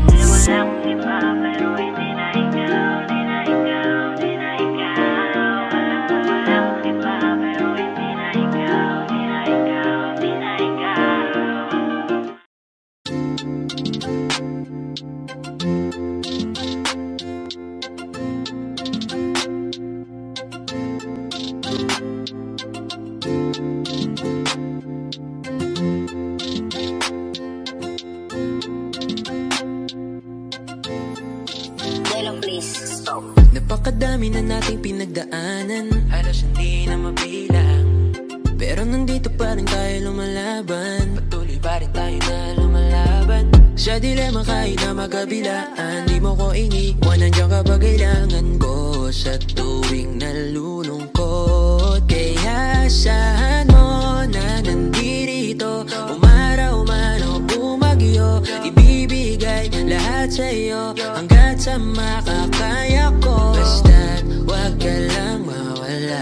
Napakadami na nating pinagdaanan, halos hindi na mabilang. Pero nandito pa rin tayo lumalaban, patuloy pa rin tayo na lumalaban. Sa dilema kahit na magkabilaan, di mo ko iniwan, nandiyan ka ba kailangan ko sa tuwing nalulungkot. Kaya asahan mo na nandito, umaraw man o bumagyo, ibibigay lahat sa'yo hanggat sa makakaya ko. Basta't wag ka lang mawala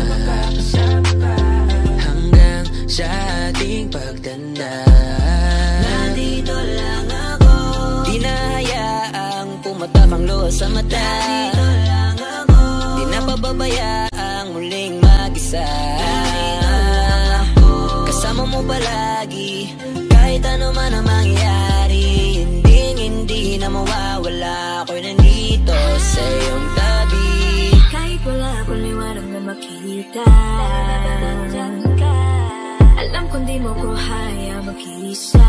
hanggang sa ating pagtanda. Nandito lang ako, di na hayaang pumatak ang luha sa mata. nandito lang ako, Di na pababayaang muling mag-isa. nandito lang ako. Kasama mo palagi, kahit ano man ang mangyayari. Hindi, hindi na mawawala, ako'y nandito sa iyong tabi. Kahit wala akong liwanag na makita, alam kong di mo ko haya mag-isa.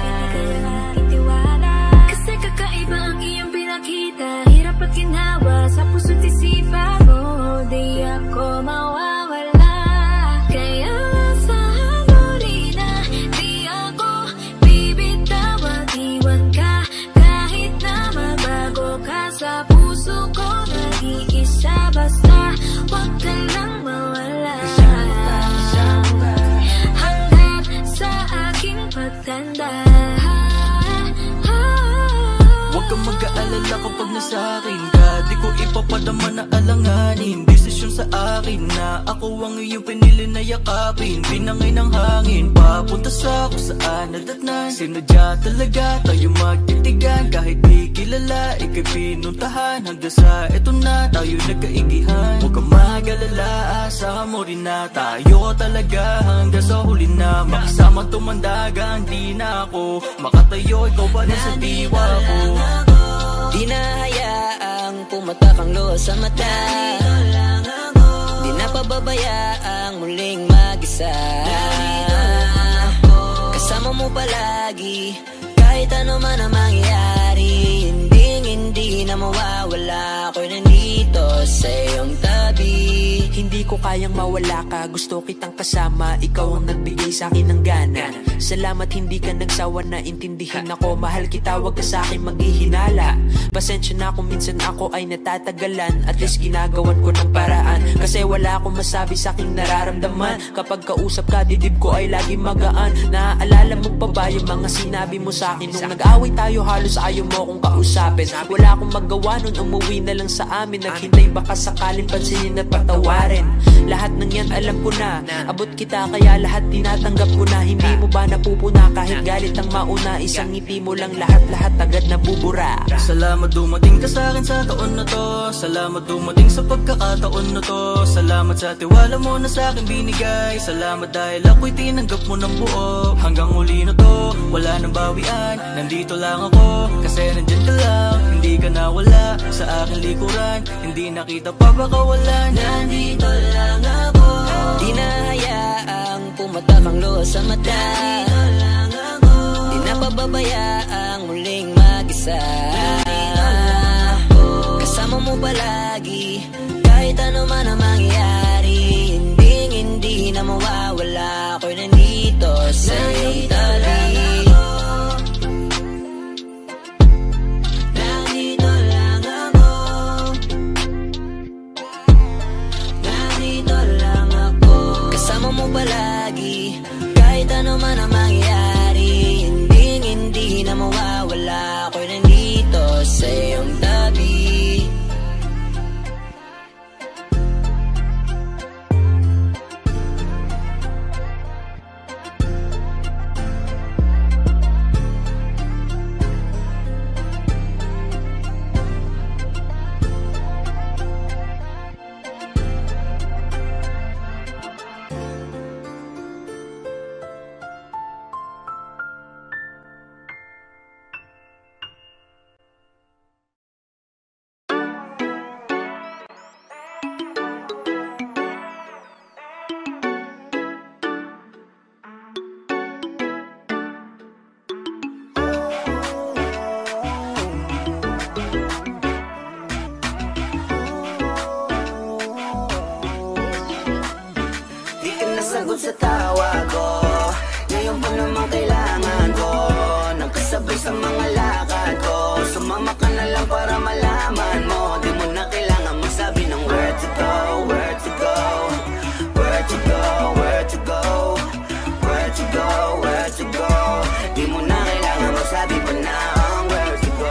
Kasi kakaiba ang iyong pinakita, hirap at ginhawa sa puso't isipan mo. Di ako mawawala, kaya asahan mo rin na di ako bibitawag. Iwan ka kahit na mabago ka sa puso ko, nag-iisa. Basta wag ka lang mawala hanggang sa aking kapag nasakin ka. Di ko ipapadama na alanganin, desisyon sa akin na ako ang iyong pinili na yakapin. Pinangay ng hangin, papunta sa kung saan nadatnan. Sinadya talaga tayo magtitigan, kahit di kilala, ika'y pinuntahan. Hanggang sa eto na tayo nagkaigihan. Huwag kang mag-alala, asahan mo rin na tayo talaga hanggang sa huli na makasama tumandagang. Di na ako makatayo, ikaw pa rin sa diwa ko. Di na hayaang pumatak ang luha sa mata. Di na pababayaang muling mag-isa. Kasama mo palagi, kahit ano man ang mangyayari. Hindi, hindi na mawawala, ako'y nandito sa iyong tabi. Hindi ko kayang mawala ka, gusto kitang kasama. Ikaw ang nagbigay sa akin ng gana. Salamat hindi ka nagsawa na intindihin ako. Mahal kita, wag ka sa akin maghihinala. Pasensya na kung minsan ako ay natatagalan. At least ginagawan ko ng paraan, kasi wala akong masabi sa aking nararamdaman. Kapag kausap ka, dibdib ko ay lagi magaan. Naaalala mo pa ba yung mga sinabi mo sa akin? Nung nag-away tayo, halos ayaw mo akong kausapin. Wala akong magawa nun, umuwi na lang sa amin. Naghintay baka sakaling pansinin at patawarin. Lahat ng yan alam ko na, abot kita kaya lahat tinatanggap ko na. Hindi mo ba napupuna kahit galit ang mauna? Isang ngiti mo lang lahat-lahat agad nabubura. Salamat dumating ka sa akin sa taon na to. Salamat dumating sa pagkakataon na to. Salamat sa tiwala mo na sa akin binigay. Salamat dahil ako'y tinanggap mo ng buo. Hanggang uli na to, wala nang bawian. Nandito lang ako, kasi nandyan ka lang. Hindi ka nawala sa aking likuran. Hindi nakita pa baka wala. Nandito lang ako. Di na hayaang pumatak ang luha sa mata. Di na pababayaang muling mag-isa. Kasama mo palagi, kahit ano man ang mangyayari. Hindi, hindi na mawawala, ako'y nandito sa iyong tabi. Kasama mo palagi, kahit ano man ang mangyayari. Hindi, hindi na mawawala, ako'y nandito sa iyong tabi. Sagot sa tawag ko, ngayon pa naman kailangan ko. Nagkasabay sa mga lakad ko, sumama ka na lang para malaman mo. Di mo na kailangan magsabi ng where to go, where to go, where to go, where to go, where to go, where to go. Di mo na kailangan magsabi pa na ang where to go.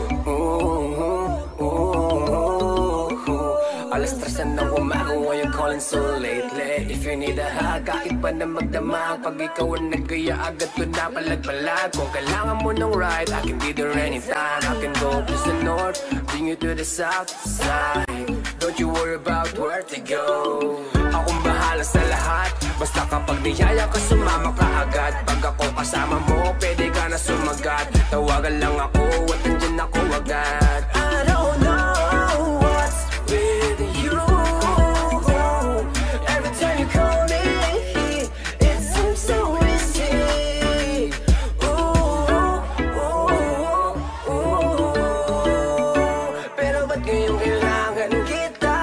Ooh, ooh, ooh, ooh. Alas tres na umaga, why you calling so lately? If you need a hug, kahit pa na magdamag. Pag ikaw ang nagaya, agad ko na palag-palag. Kung kailangan mo ng ride, I can be there anytime. I can go to the north, bring you to the south side. Don't you worry about where to go. Akong bahala sa lahat, basta kapag niyaya ka, sumama ka agad. Pag ako kasama mo, pwede ka na sumagat. Tawagan lang ako at nandyan ako agad. I don't know what's with you. Every time you call me, it seems so easy. Ooh, ooh, ooh. Pero ba't ngayon kailangan kita?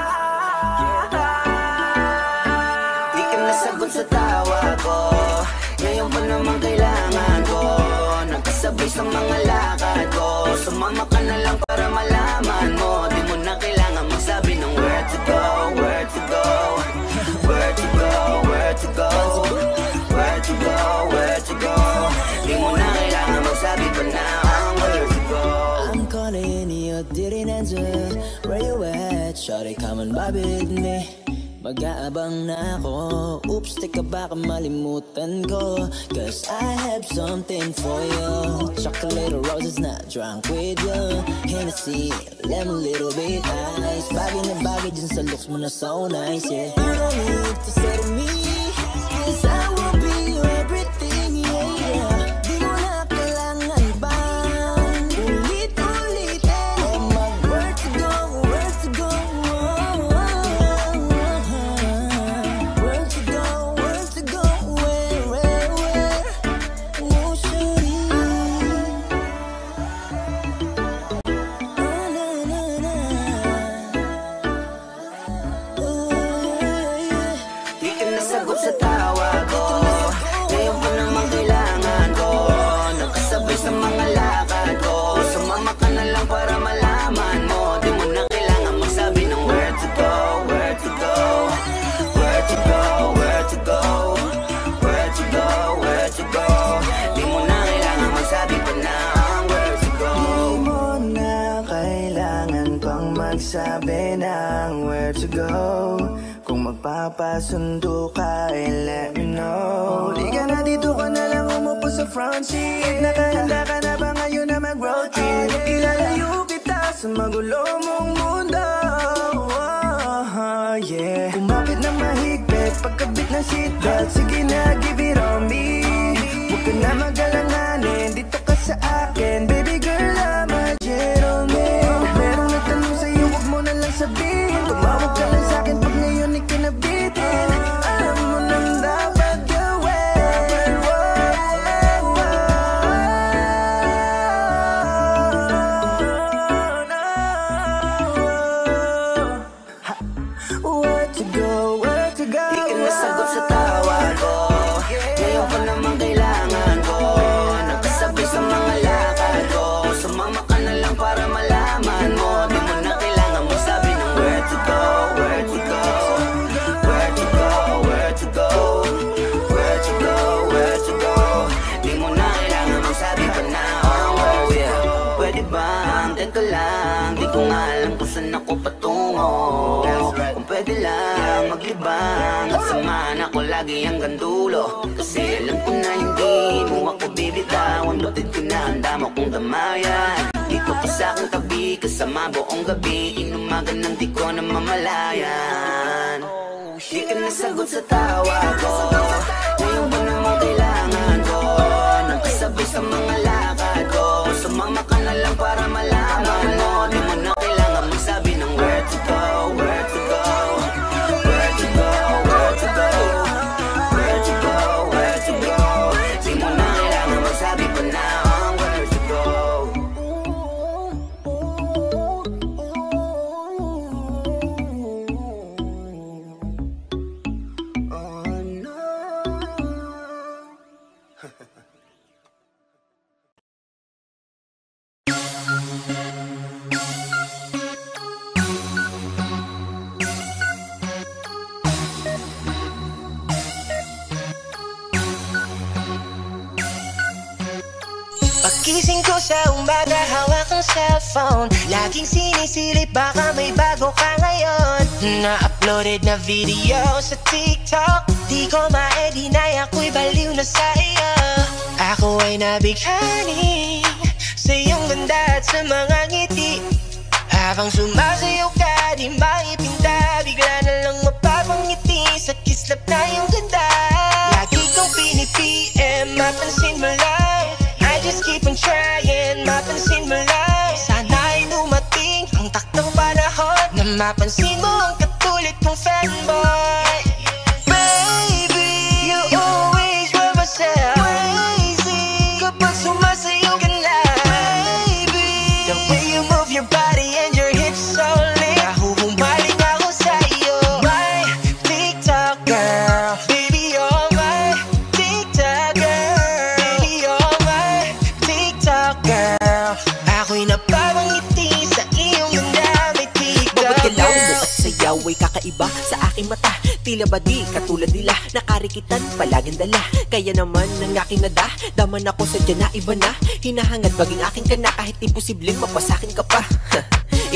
Di ka nasagot sa tawag ko, ngayon pa naman kailangan ko. Nagkasabay sa mga lakad ko, sumama ka na lang para malaman mo. Di mo na kailangan magsabi ng where to go, where to go, where to go, where to go, where to go, where to go. Di mo na kailangan magsabi pa na ang where to go. I'm calling you shawty, come and vibe with me. Mag-aabang na ako. Oops, teka baka malimutan ko. Cause I have something for you. Chocolate or roses, not drunk with you. Hennessy, lemon, little bit ice. Bagay na bagay dyan sa looks mo na so nice, yeah. You don't need to say to me, cause I will be your everything, yeah, yeah. Di mo na kailangan bang ulit-ulitin. Oh my, where to go, where to go, where to go, where to go, where, where, where, oh shawty. Oh na na na, oh yeah yeah. Di ka nasagot sa tawag ko, ngayon pa naman kailangan ko. Nakasabay sa mga lakad ko, sumama ka na lang para malaman mo. Di mo na kailangan magsabi ng where to go, where to go, where to go, where to go, where to go, where to go. Di mo na kailangan magsabi pa ng where to go. Di mo na kailangan pang magsabi ng where to go. Kung magpapasundo ka, eh, let me know. Di ka na dito, ka na lang umupo sa front seat. Nakahanda ka na ba ngayon na mag-road trip? Ilalayo kita sa magulo mong mundo, oh, yeah. Kumapit na mahigpit, pagkabit ng seatbelt. Sige na, give it on me. Huwag ka na magalanganin, dito ka sa akin. Baby girl, I'm a gentleman. Pag merong nagtanong sa'yo, huwag mo na lang sabihin. Tumawag ka lang sa'kin pag ngayon ikinabitin. Alam mo nang dapat gawin. Where to go, where to go. Di ka nasagot sa tawag ko, ngayon pa naman kailangan ko. Nakasabay sa mga lakad ko, sumama ka na lang para malaman mo. Di mo na kailangan magsabi ng where to go, where to go, where to go, where to go, where to go, where to go. Di mo na kailangan magsabi pa na oh, where to go. Pwede bang teka lang, di ko nga alam kung saan ako patungo. Kung pwede lang maglibang at samahan ako lagi hanggang dulo. Kasi alam ko na hindi mo ako bibitawan. Batid ko na handa mo kong damayan. Dito pa sa aking tabi, kasama buong gabi. Inumagan ng di ko na mamalayan. Di ka nasagot sa tawag ko, ngayon pa naman kailangan ko. Nakasabay sa mga lakad ko, sumama ka na lang para malaman mo. Di mo na kailangan magsabi ng where to go, where to go, where to go, where to go, where to go, where to go. Di mo na kailangan magsabi pa na ang where to go. Oh no. Pagising ko sa umaga, hawak ang cellphone. Laging sinisilip, baka may bago ka ngayon. Na-uploaded na video sa TikTok, di ko ma-deny, ako'y baliw na sa iyo. Ako ay nabighani sa iyong ganda at sa mga ngiti. Habang sumasayaw ka, di maipinta, bigla na lang mapapangiti sa kislap na iyong ganda. Lagi kong pini-P M, mapansin mo lang, I just keep on trying, mapansin mo lang. Sana'y dumating ang taktang panahon na mapansin mo ang katulad kong fanboy. Baby, you always were myself. Crazy kapag sumasayaw ka na. Baby, the way you move your body and your hips so lit, nahuhumaling ako sa iyo. My TikTok girl, baby you're my TikTok girl, baby you're my TikTok girl. Ako'y napapangiti sa iyong ganda, may TikTok girl. Mabagalaw mo at sayaw ay kakaiba sa aking mata. Tila ba di katulad nila, nakarikitan palaging dala. Kaya naman ang aking nada, daman ako sa dyan na iba na. Hinahangad baging aking ka na, kahit imposibleng mapasakin ka pa.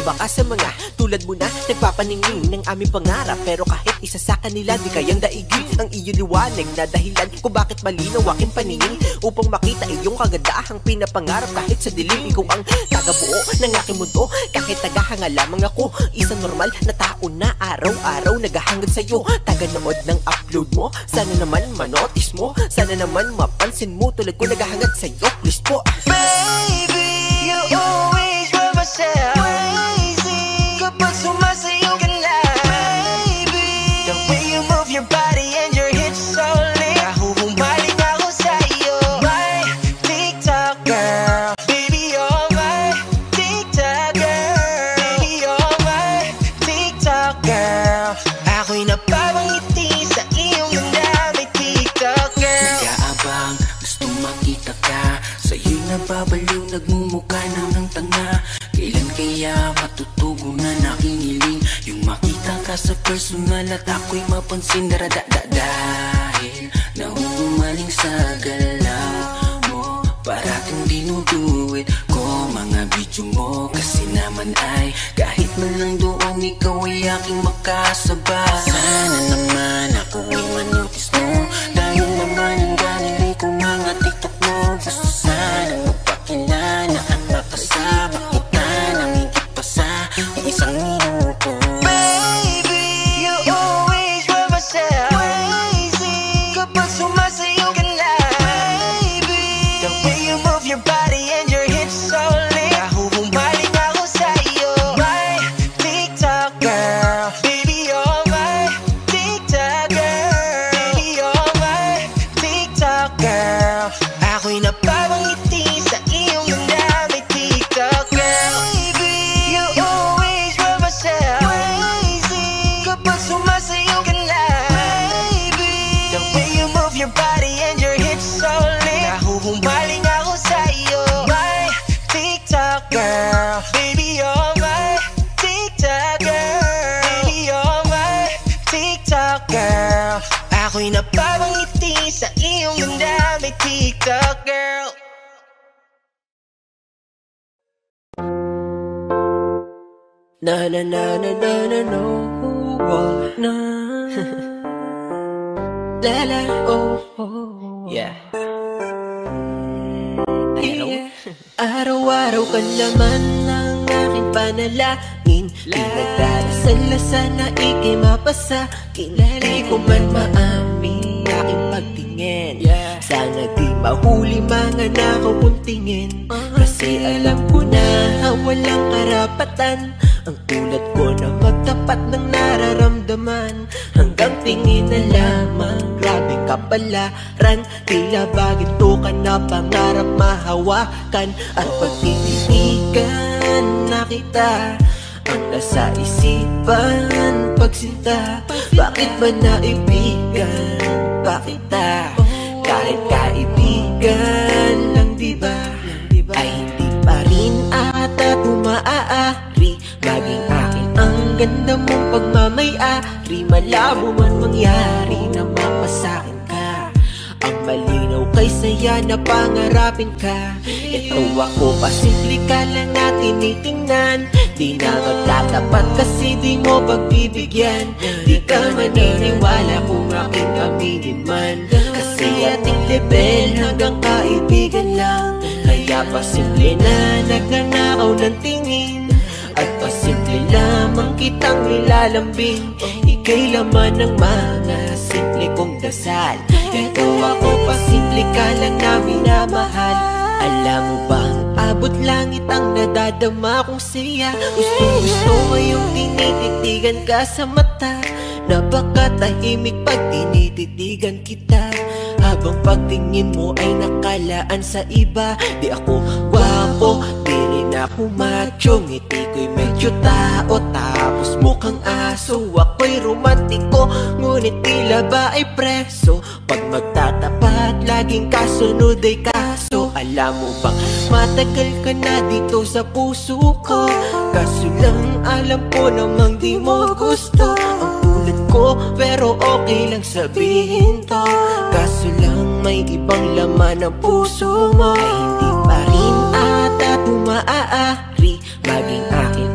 baka sa mga tulad mo na nagpapaningin ng aming pangarap, pero kahit isa sa kanila di kayang daigin ang iyong liwanag na dahilan kung bakit malinaw aking paningin, upang makita iyong kagandahang pinapangarap. Kahit sa dilim, ikaw ang tagabuo ng aking mundo. Kahit tagahanga lamang ako, isang normal na tao na araw-araw naghahangad sa'yo. Taga-nood ng upload mo, sana naman manotice mo, sana naman mapansin mo tulad ko naghahangad sa'yo. Please po. Baby, you always were myself. Crazy kapag sumasayaw ka na. Baby, the way you move your body and your hips so lit, nahuhumaling ako sa'yo. My TikTok girl, baby you're my TikTok girl, baby you're my TikTok girl. Ako'y napapangiti sa iyong ganda, may TikTok girl. Nag-aabang, gusto makita ka, sa'yo'y nababaliw, nagmumukha na ng tanga. Kailan kaya matutugo na aking hiling, yung makita ka sa personal at ako'y mapansin. Daradada dahil nahuhumaling sa galaw mo, parating dinuduwit ko mga video mo. Kasi naman ay kahit man lang doon ikaw ay aking makasabay. Sana naman ako ay manotice mo, dahil naman ang gallery ko mga TikTok mo. Gusto sana magpakilala at makasama kita nang higit pa sa isang minuto. Baby, you always were myself. Crazy kapag sumasayaw ka na. Baby, the way you move your body and your hips so lit, nahuhumaling ako sa'yo. My TikTok girl, baby you're my TikTok girl, baby you're my TikTok girl. Ako'y napapangiti sa iyong ganda, may TikTok girl. Baby, you always were myself. Crazy kapag sumasayaw ka na. Baby, the way you move your body and your hips so lit, nahuhumaling ako sa'yo. My TikTok girl, baby you're my TikTok girl, baby you're my TikTok girl. Ako'y napapangiti sa iyong ganda, may TikTok girl. Na na na na na na no na la la oh oh yeah. Yeah. Araw-araw ka naman ng aking panalangin, pinagdarasal na sana ika'y mapasa. Kinalay ko man maamin aking pagtingin, sana di mahuli mga nakapuntingin. Kasi alam ko na walang karapatan ang tulad ko na magtapat ng nararamdaman. Hanggang tingin na lamang, grabe kapalaran. Tila bagay to ka na pangarap mahawakan. At pag tinitigan na kita, ang nasa isipan pagsinta. Bakit ba naibigan pa kita? Kahit kaibigan lang diba, ay hindi pa rin ata tumaaari maging akin ang ganda mong pagmamayari. Malabo man mangyari na mapasakin ka, ang malinaw kay saya na pangarapin ka. Ito ako, pasimple ka lang na tinitingnan, di na magtatapat kasi di mo pagbibigyan. Di ka maniniwala kung aking aminin man, kasi ating level hanggang kaibigan lang. Kaya pasimple na nagnanakaw ng tingin, at pasimple lamang kitang nilalambing. Ika'y laman ng mga simple kong dasal. Ito ako, pasimple ka lang na minamahal. Alam mo bang abot langit ang nadadama kong siya? Gustong gusto ngayong tinititigan ka sa mata. Napakatahimik pag tinititigan kita, habang pagtingin mo ay nakalaan sa iba. Di ako gwapo, di rin ako macho, ngiti ko'y medyo tao, tapos mukhang aso. Ako'y romantiko, ngunit tila ba ay preso. Pag magtatapat, laging kasunod ay kaso. Alam mo bang matagal ka na dito sa puso ko, kaso lang alam ko namang di mo gusto ang tulad ko. Pero okay lang sabihin to, kaso lang may ibang laman ang puso mo. Ay hindi pa rin ata tumaaari maging akin ang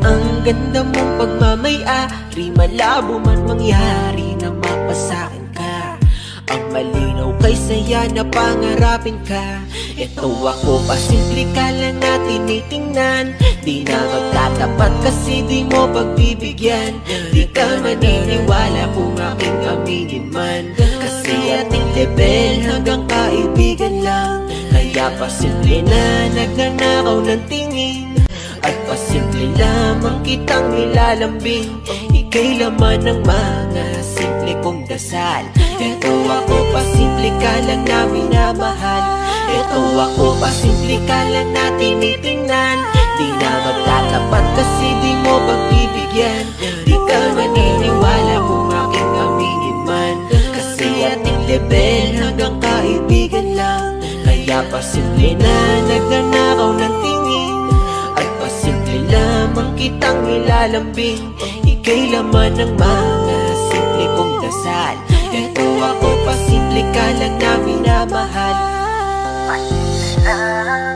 ganda mong pagmamayari, malabo man mangyari na mapasakin ka. Ang malinaw kay saya na pangarapin ka. Ito ako, pasimple ka lang na tinitingnan. Di na magtatapat kasi di mo pagbibigyan. Di ka maniniwala kung aking aminin man, kasi ating level hanggang kaibigan lang. Kaya pasimple na nagnanakaw ng tingin, at pasimple lamang kitang nilalambing. Ika'y laman ng mga simple kong dasal. Ito ako, pasimple ka lang na minamahal. Ito ako, pasimple ka lang na tinitingnan. Di na magtatapat kasi di mo pagbibigyan. Di ka maniniwala kung aking aminin man, kasi ating level hanggang kaibigan lang. Kaya pasimple na nagnanakaw ng tingin, at pasimple lamang kitang nilalambing. Ika'y laman ng mga simple kong dasal. Ito ako, pasimple ka lang na minamahal. Pasimple lang,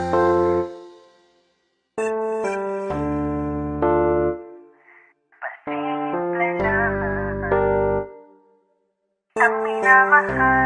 pasimple lang kitang minamahal.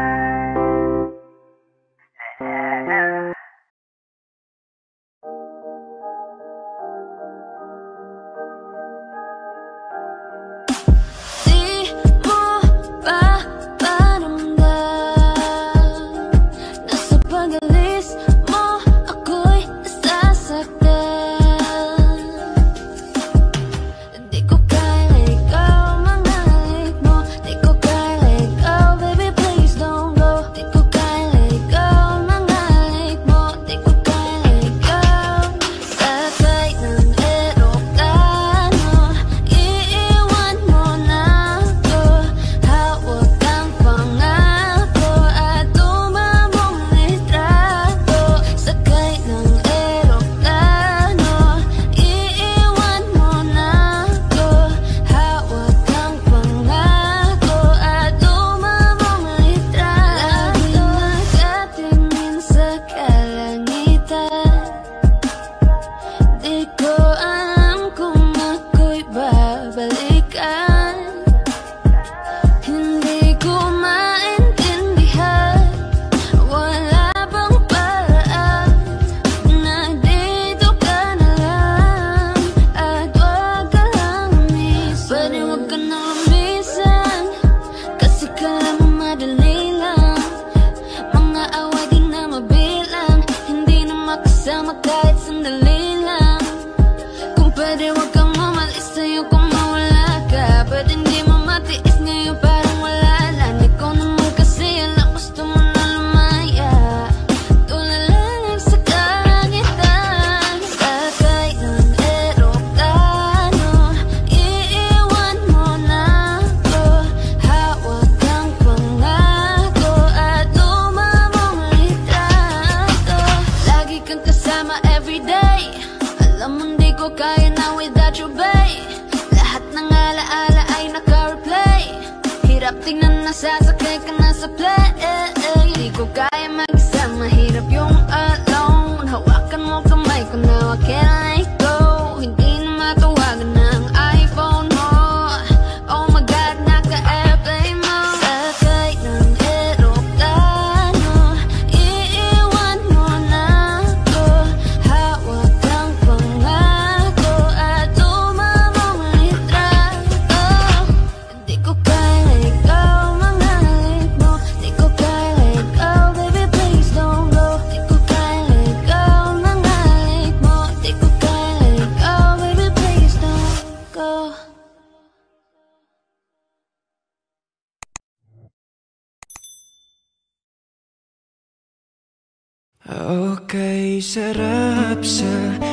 Okay, sarap sa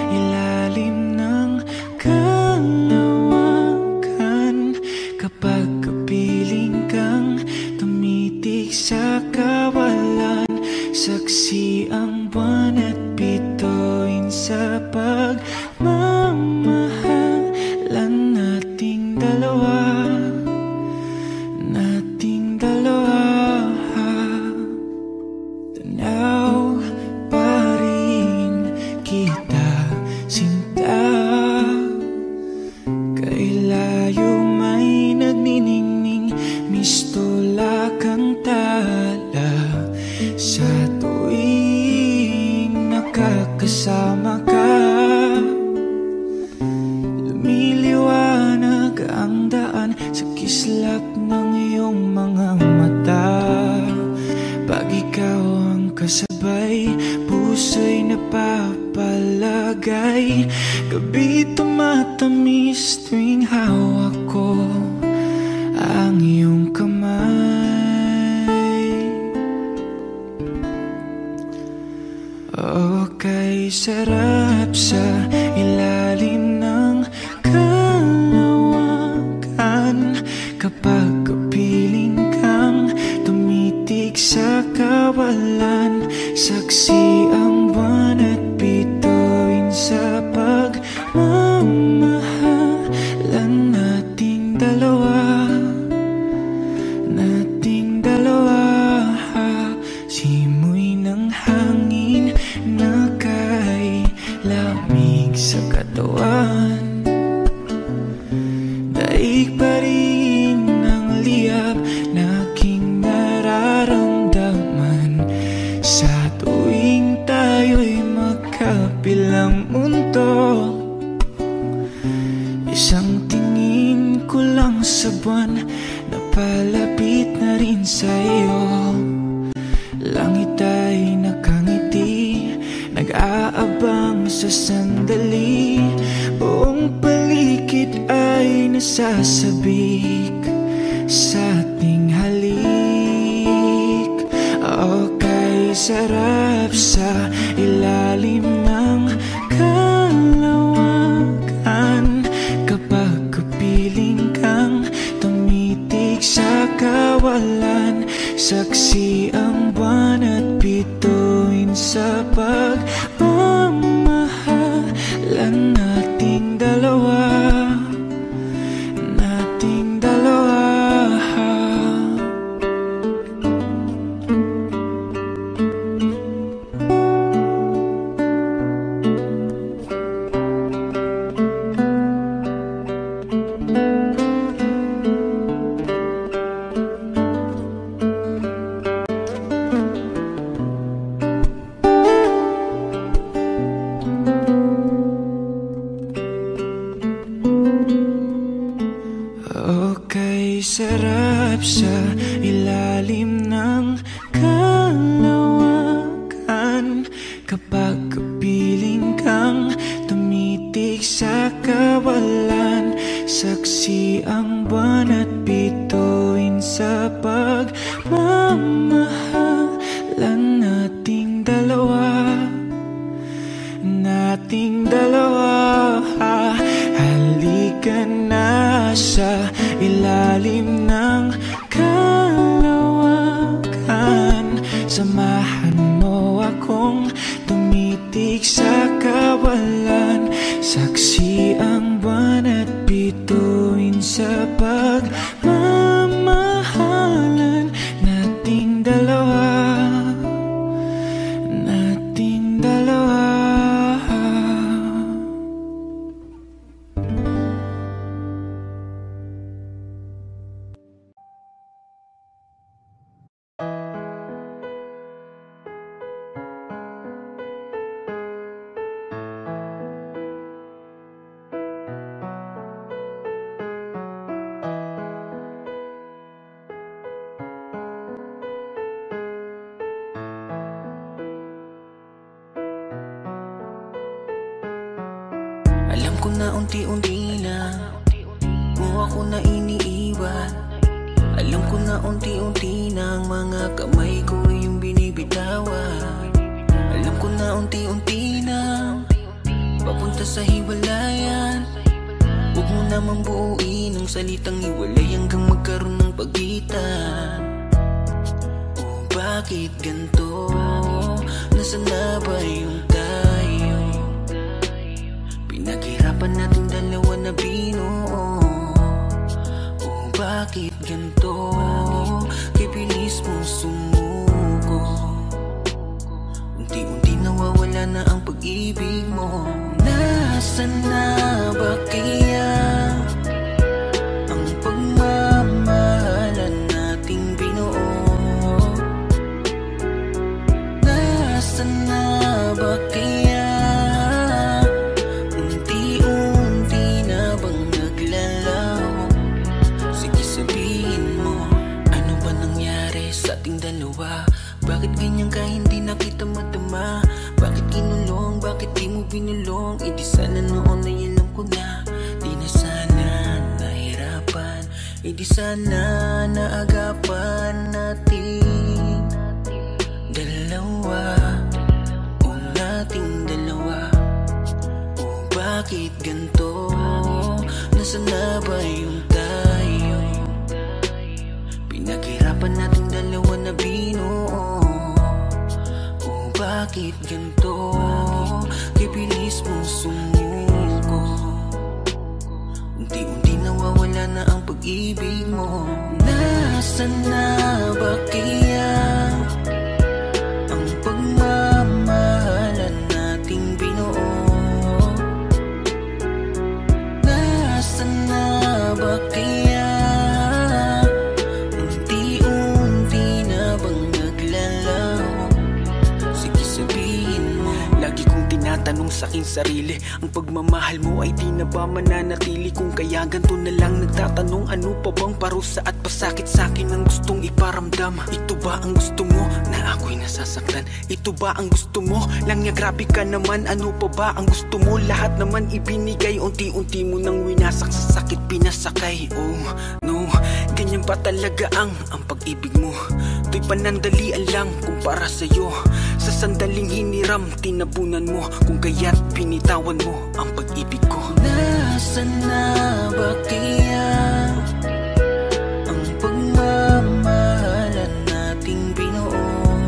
ilalim ng kalawakan kapag kapiling kang tumitig sa kawalan. Saksi ang buwan at bituin sa pagmamahalan nating dalawa, nating dalawa. Tanaw pa rin kita, sinta, kasama ka. Lumiliwanag ang daan sa kislap ng iyong mga mata. Pag ikaw ang kasabay, puso'y napapalagay. Gabi tumatamis tuwing hawak ko ang iyong kamay. Okay, sarap sa ilalim ng kalawakan kapag kapiling kang tumitig sa kawalan. Saksi ang buwan at bituin sa pagmamahalan nating dalawa, nating dalawa. Simoy ng hangin na kay lamig sa katawan, daig pa rin ang liyab na aking nararamdaman sa tuwing tayo'y magkabilang mundo. Isang tingin ko lang sa buwan, napalapit na rin sa iyo. Langit ay nakangiti, nag-aabang sa sandali. Buong paligid ay nasasabik sa ating halik. Okay, sarap sa ilalim ng kalawakan kapag kapiling kang tumitig sa kawalan. Saksi ang buwan at bituin sa pagmamahalan nating dalawa, nating dalawa. Okay, sarap sa ilalim ng kalawakan kapag kapiling kang tumitig sa kawalan. Saksi ang buwan at bituin sa pagmamahalan nating dalawa, nating dalawa. Halika na sa ilalim ng kalawakan, samahan mo akong tumitig sa kawalan. Saksi ang buwan at bituin sa pagmamahalan nating dalawa, nating dalawa. Alam ko na unti-unti na mo ako na iniiwan. Alam ko na unti-unti na ang mga kamay ko yung binibitawan. Alam ko na unti-unti na papunta sa hiwalayan. Huwag mo namang buuin ang salitang hiwalay hanggang magkaroon ng pagitan. Oh, bakit ganito? Nasaan na ba yung tayo? Pinaghirapan natin dalawa na binuo. Oh, bakit ganito? Kay bilis mong sumuko. Unti-unti nawawala na ang pag-ibig mo. Nasaan na ba kaya ang pagmamahalan nating binuo? Nasaan na ba kaya ka hindi na kita madama? Bakit kinulong, bakit di mo binulong? E di sana noon ay alam ko na. Di na sana nahirapan, e di sana naagapan natin dalawa, o nating dalawa. O bakit ganito? Nasaan na ba yung tayo? Pinaghirapan nating dalawa na binuo. O bakit ganito? Kibilis mo sumuko. Unti-unti nawawala na ang pag-ibig mo. Nasaan na ba kaya ang pagmamahalan nating binuo? Nasaan na ba kaya unti-unti na bang naglalaho? Sige sabihin mo. Lagi kong tinatanong sa aking sarili, ang pagmamahal mo ay di na ba mananatili? Kung kaya ganito na lang nagtatanong, ano pa bang parusa at pasakit sa akin ang gustong iparamdam? Ito ba ang gusto mo na ako'y nasasaktan? Ito ba ang gusto mo lang niya? Grabe ka naman, ano pa ba ang gusto mo? Lahat naman ibinigay, unti-unti mo nang winasak, sa sakit pinasakay. Oh no, ganyan pa talaga ang ang pag-ibig mo. To'y panandalian lang kumpara sa'yo. Sa sandaling hiniram, tinabunan mo. Kung kaya't pinitawan mo ang pag-ibig ko. Nasaan na ba kaya ang pagmamahalan nating binuo?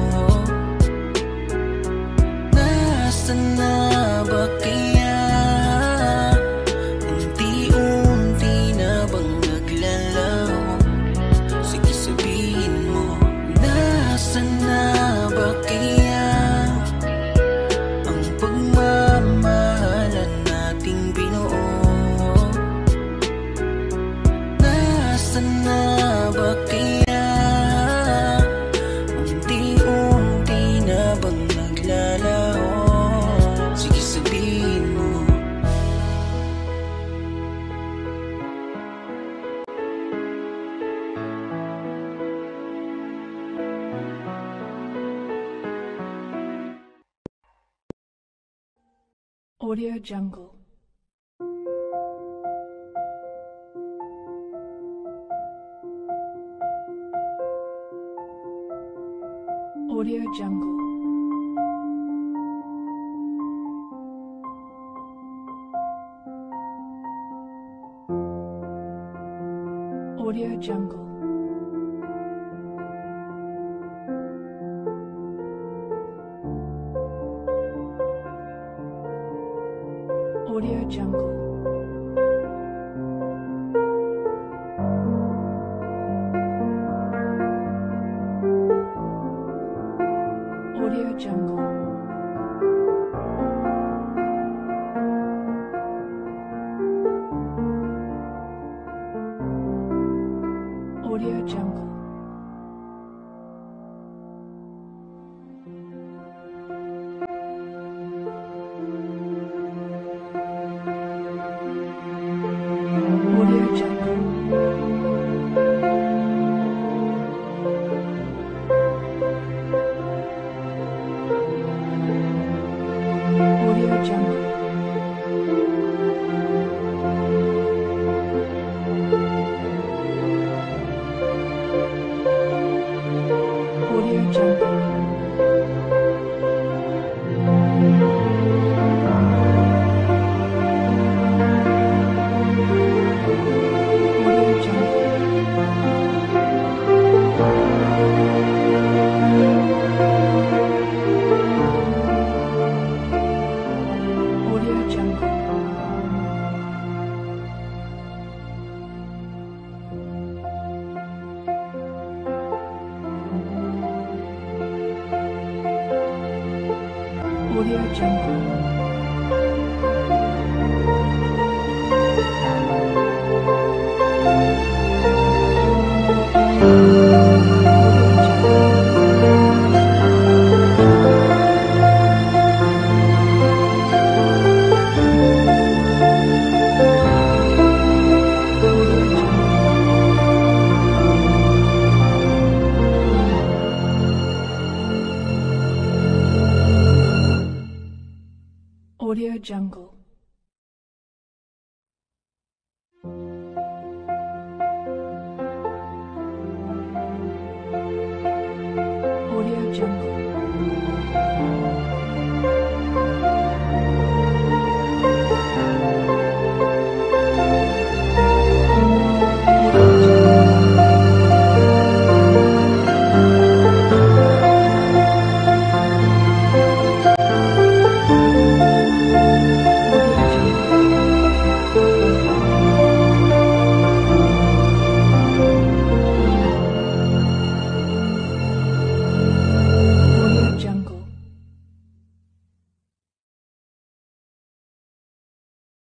Nasaan na ba kaya unti-unti na bang naglalaho? Sige sabihin mo. Nasaan na ba kaya ang pagmamahalan nating binuo? Nasaan na ba kaya unti-unti na bang naglalaho? Sige sabihin mo. Audio Jungle. Audio Jungle. Audio Jungle. Audio Jungle. Audio Jungle. Audio Jungle. Audio Jungle. Audio Jungle. Audio Jungle. Audio Jungle. Audio Jungle. Audio Jungle. Audio Jungle.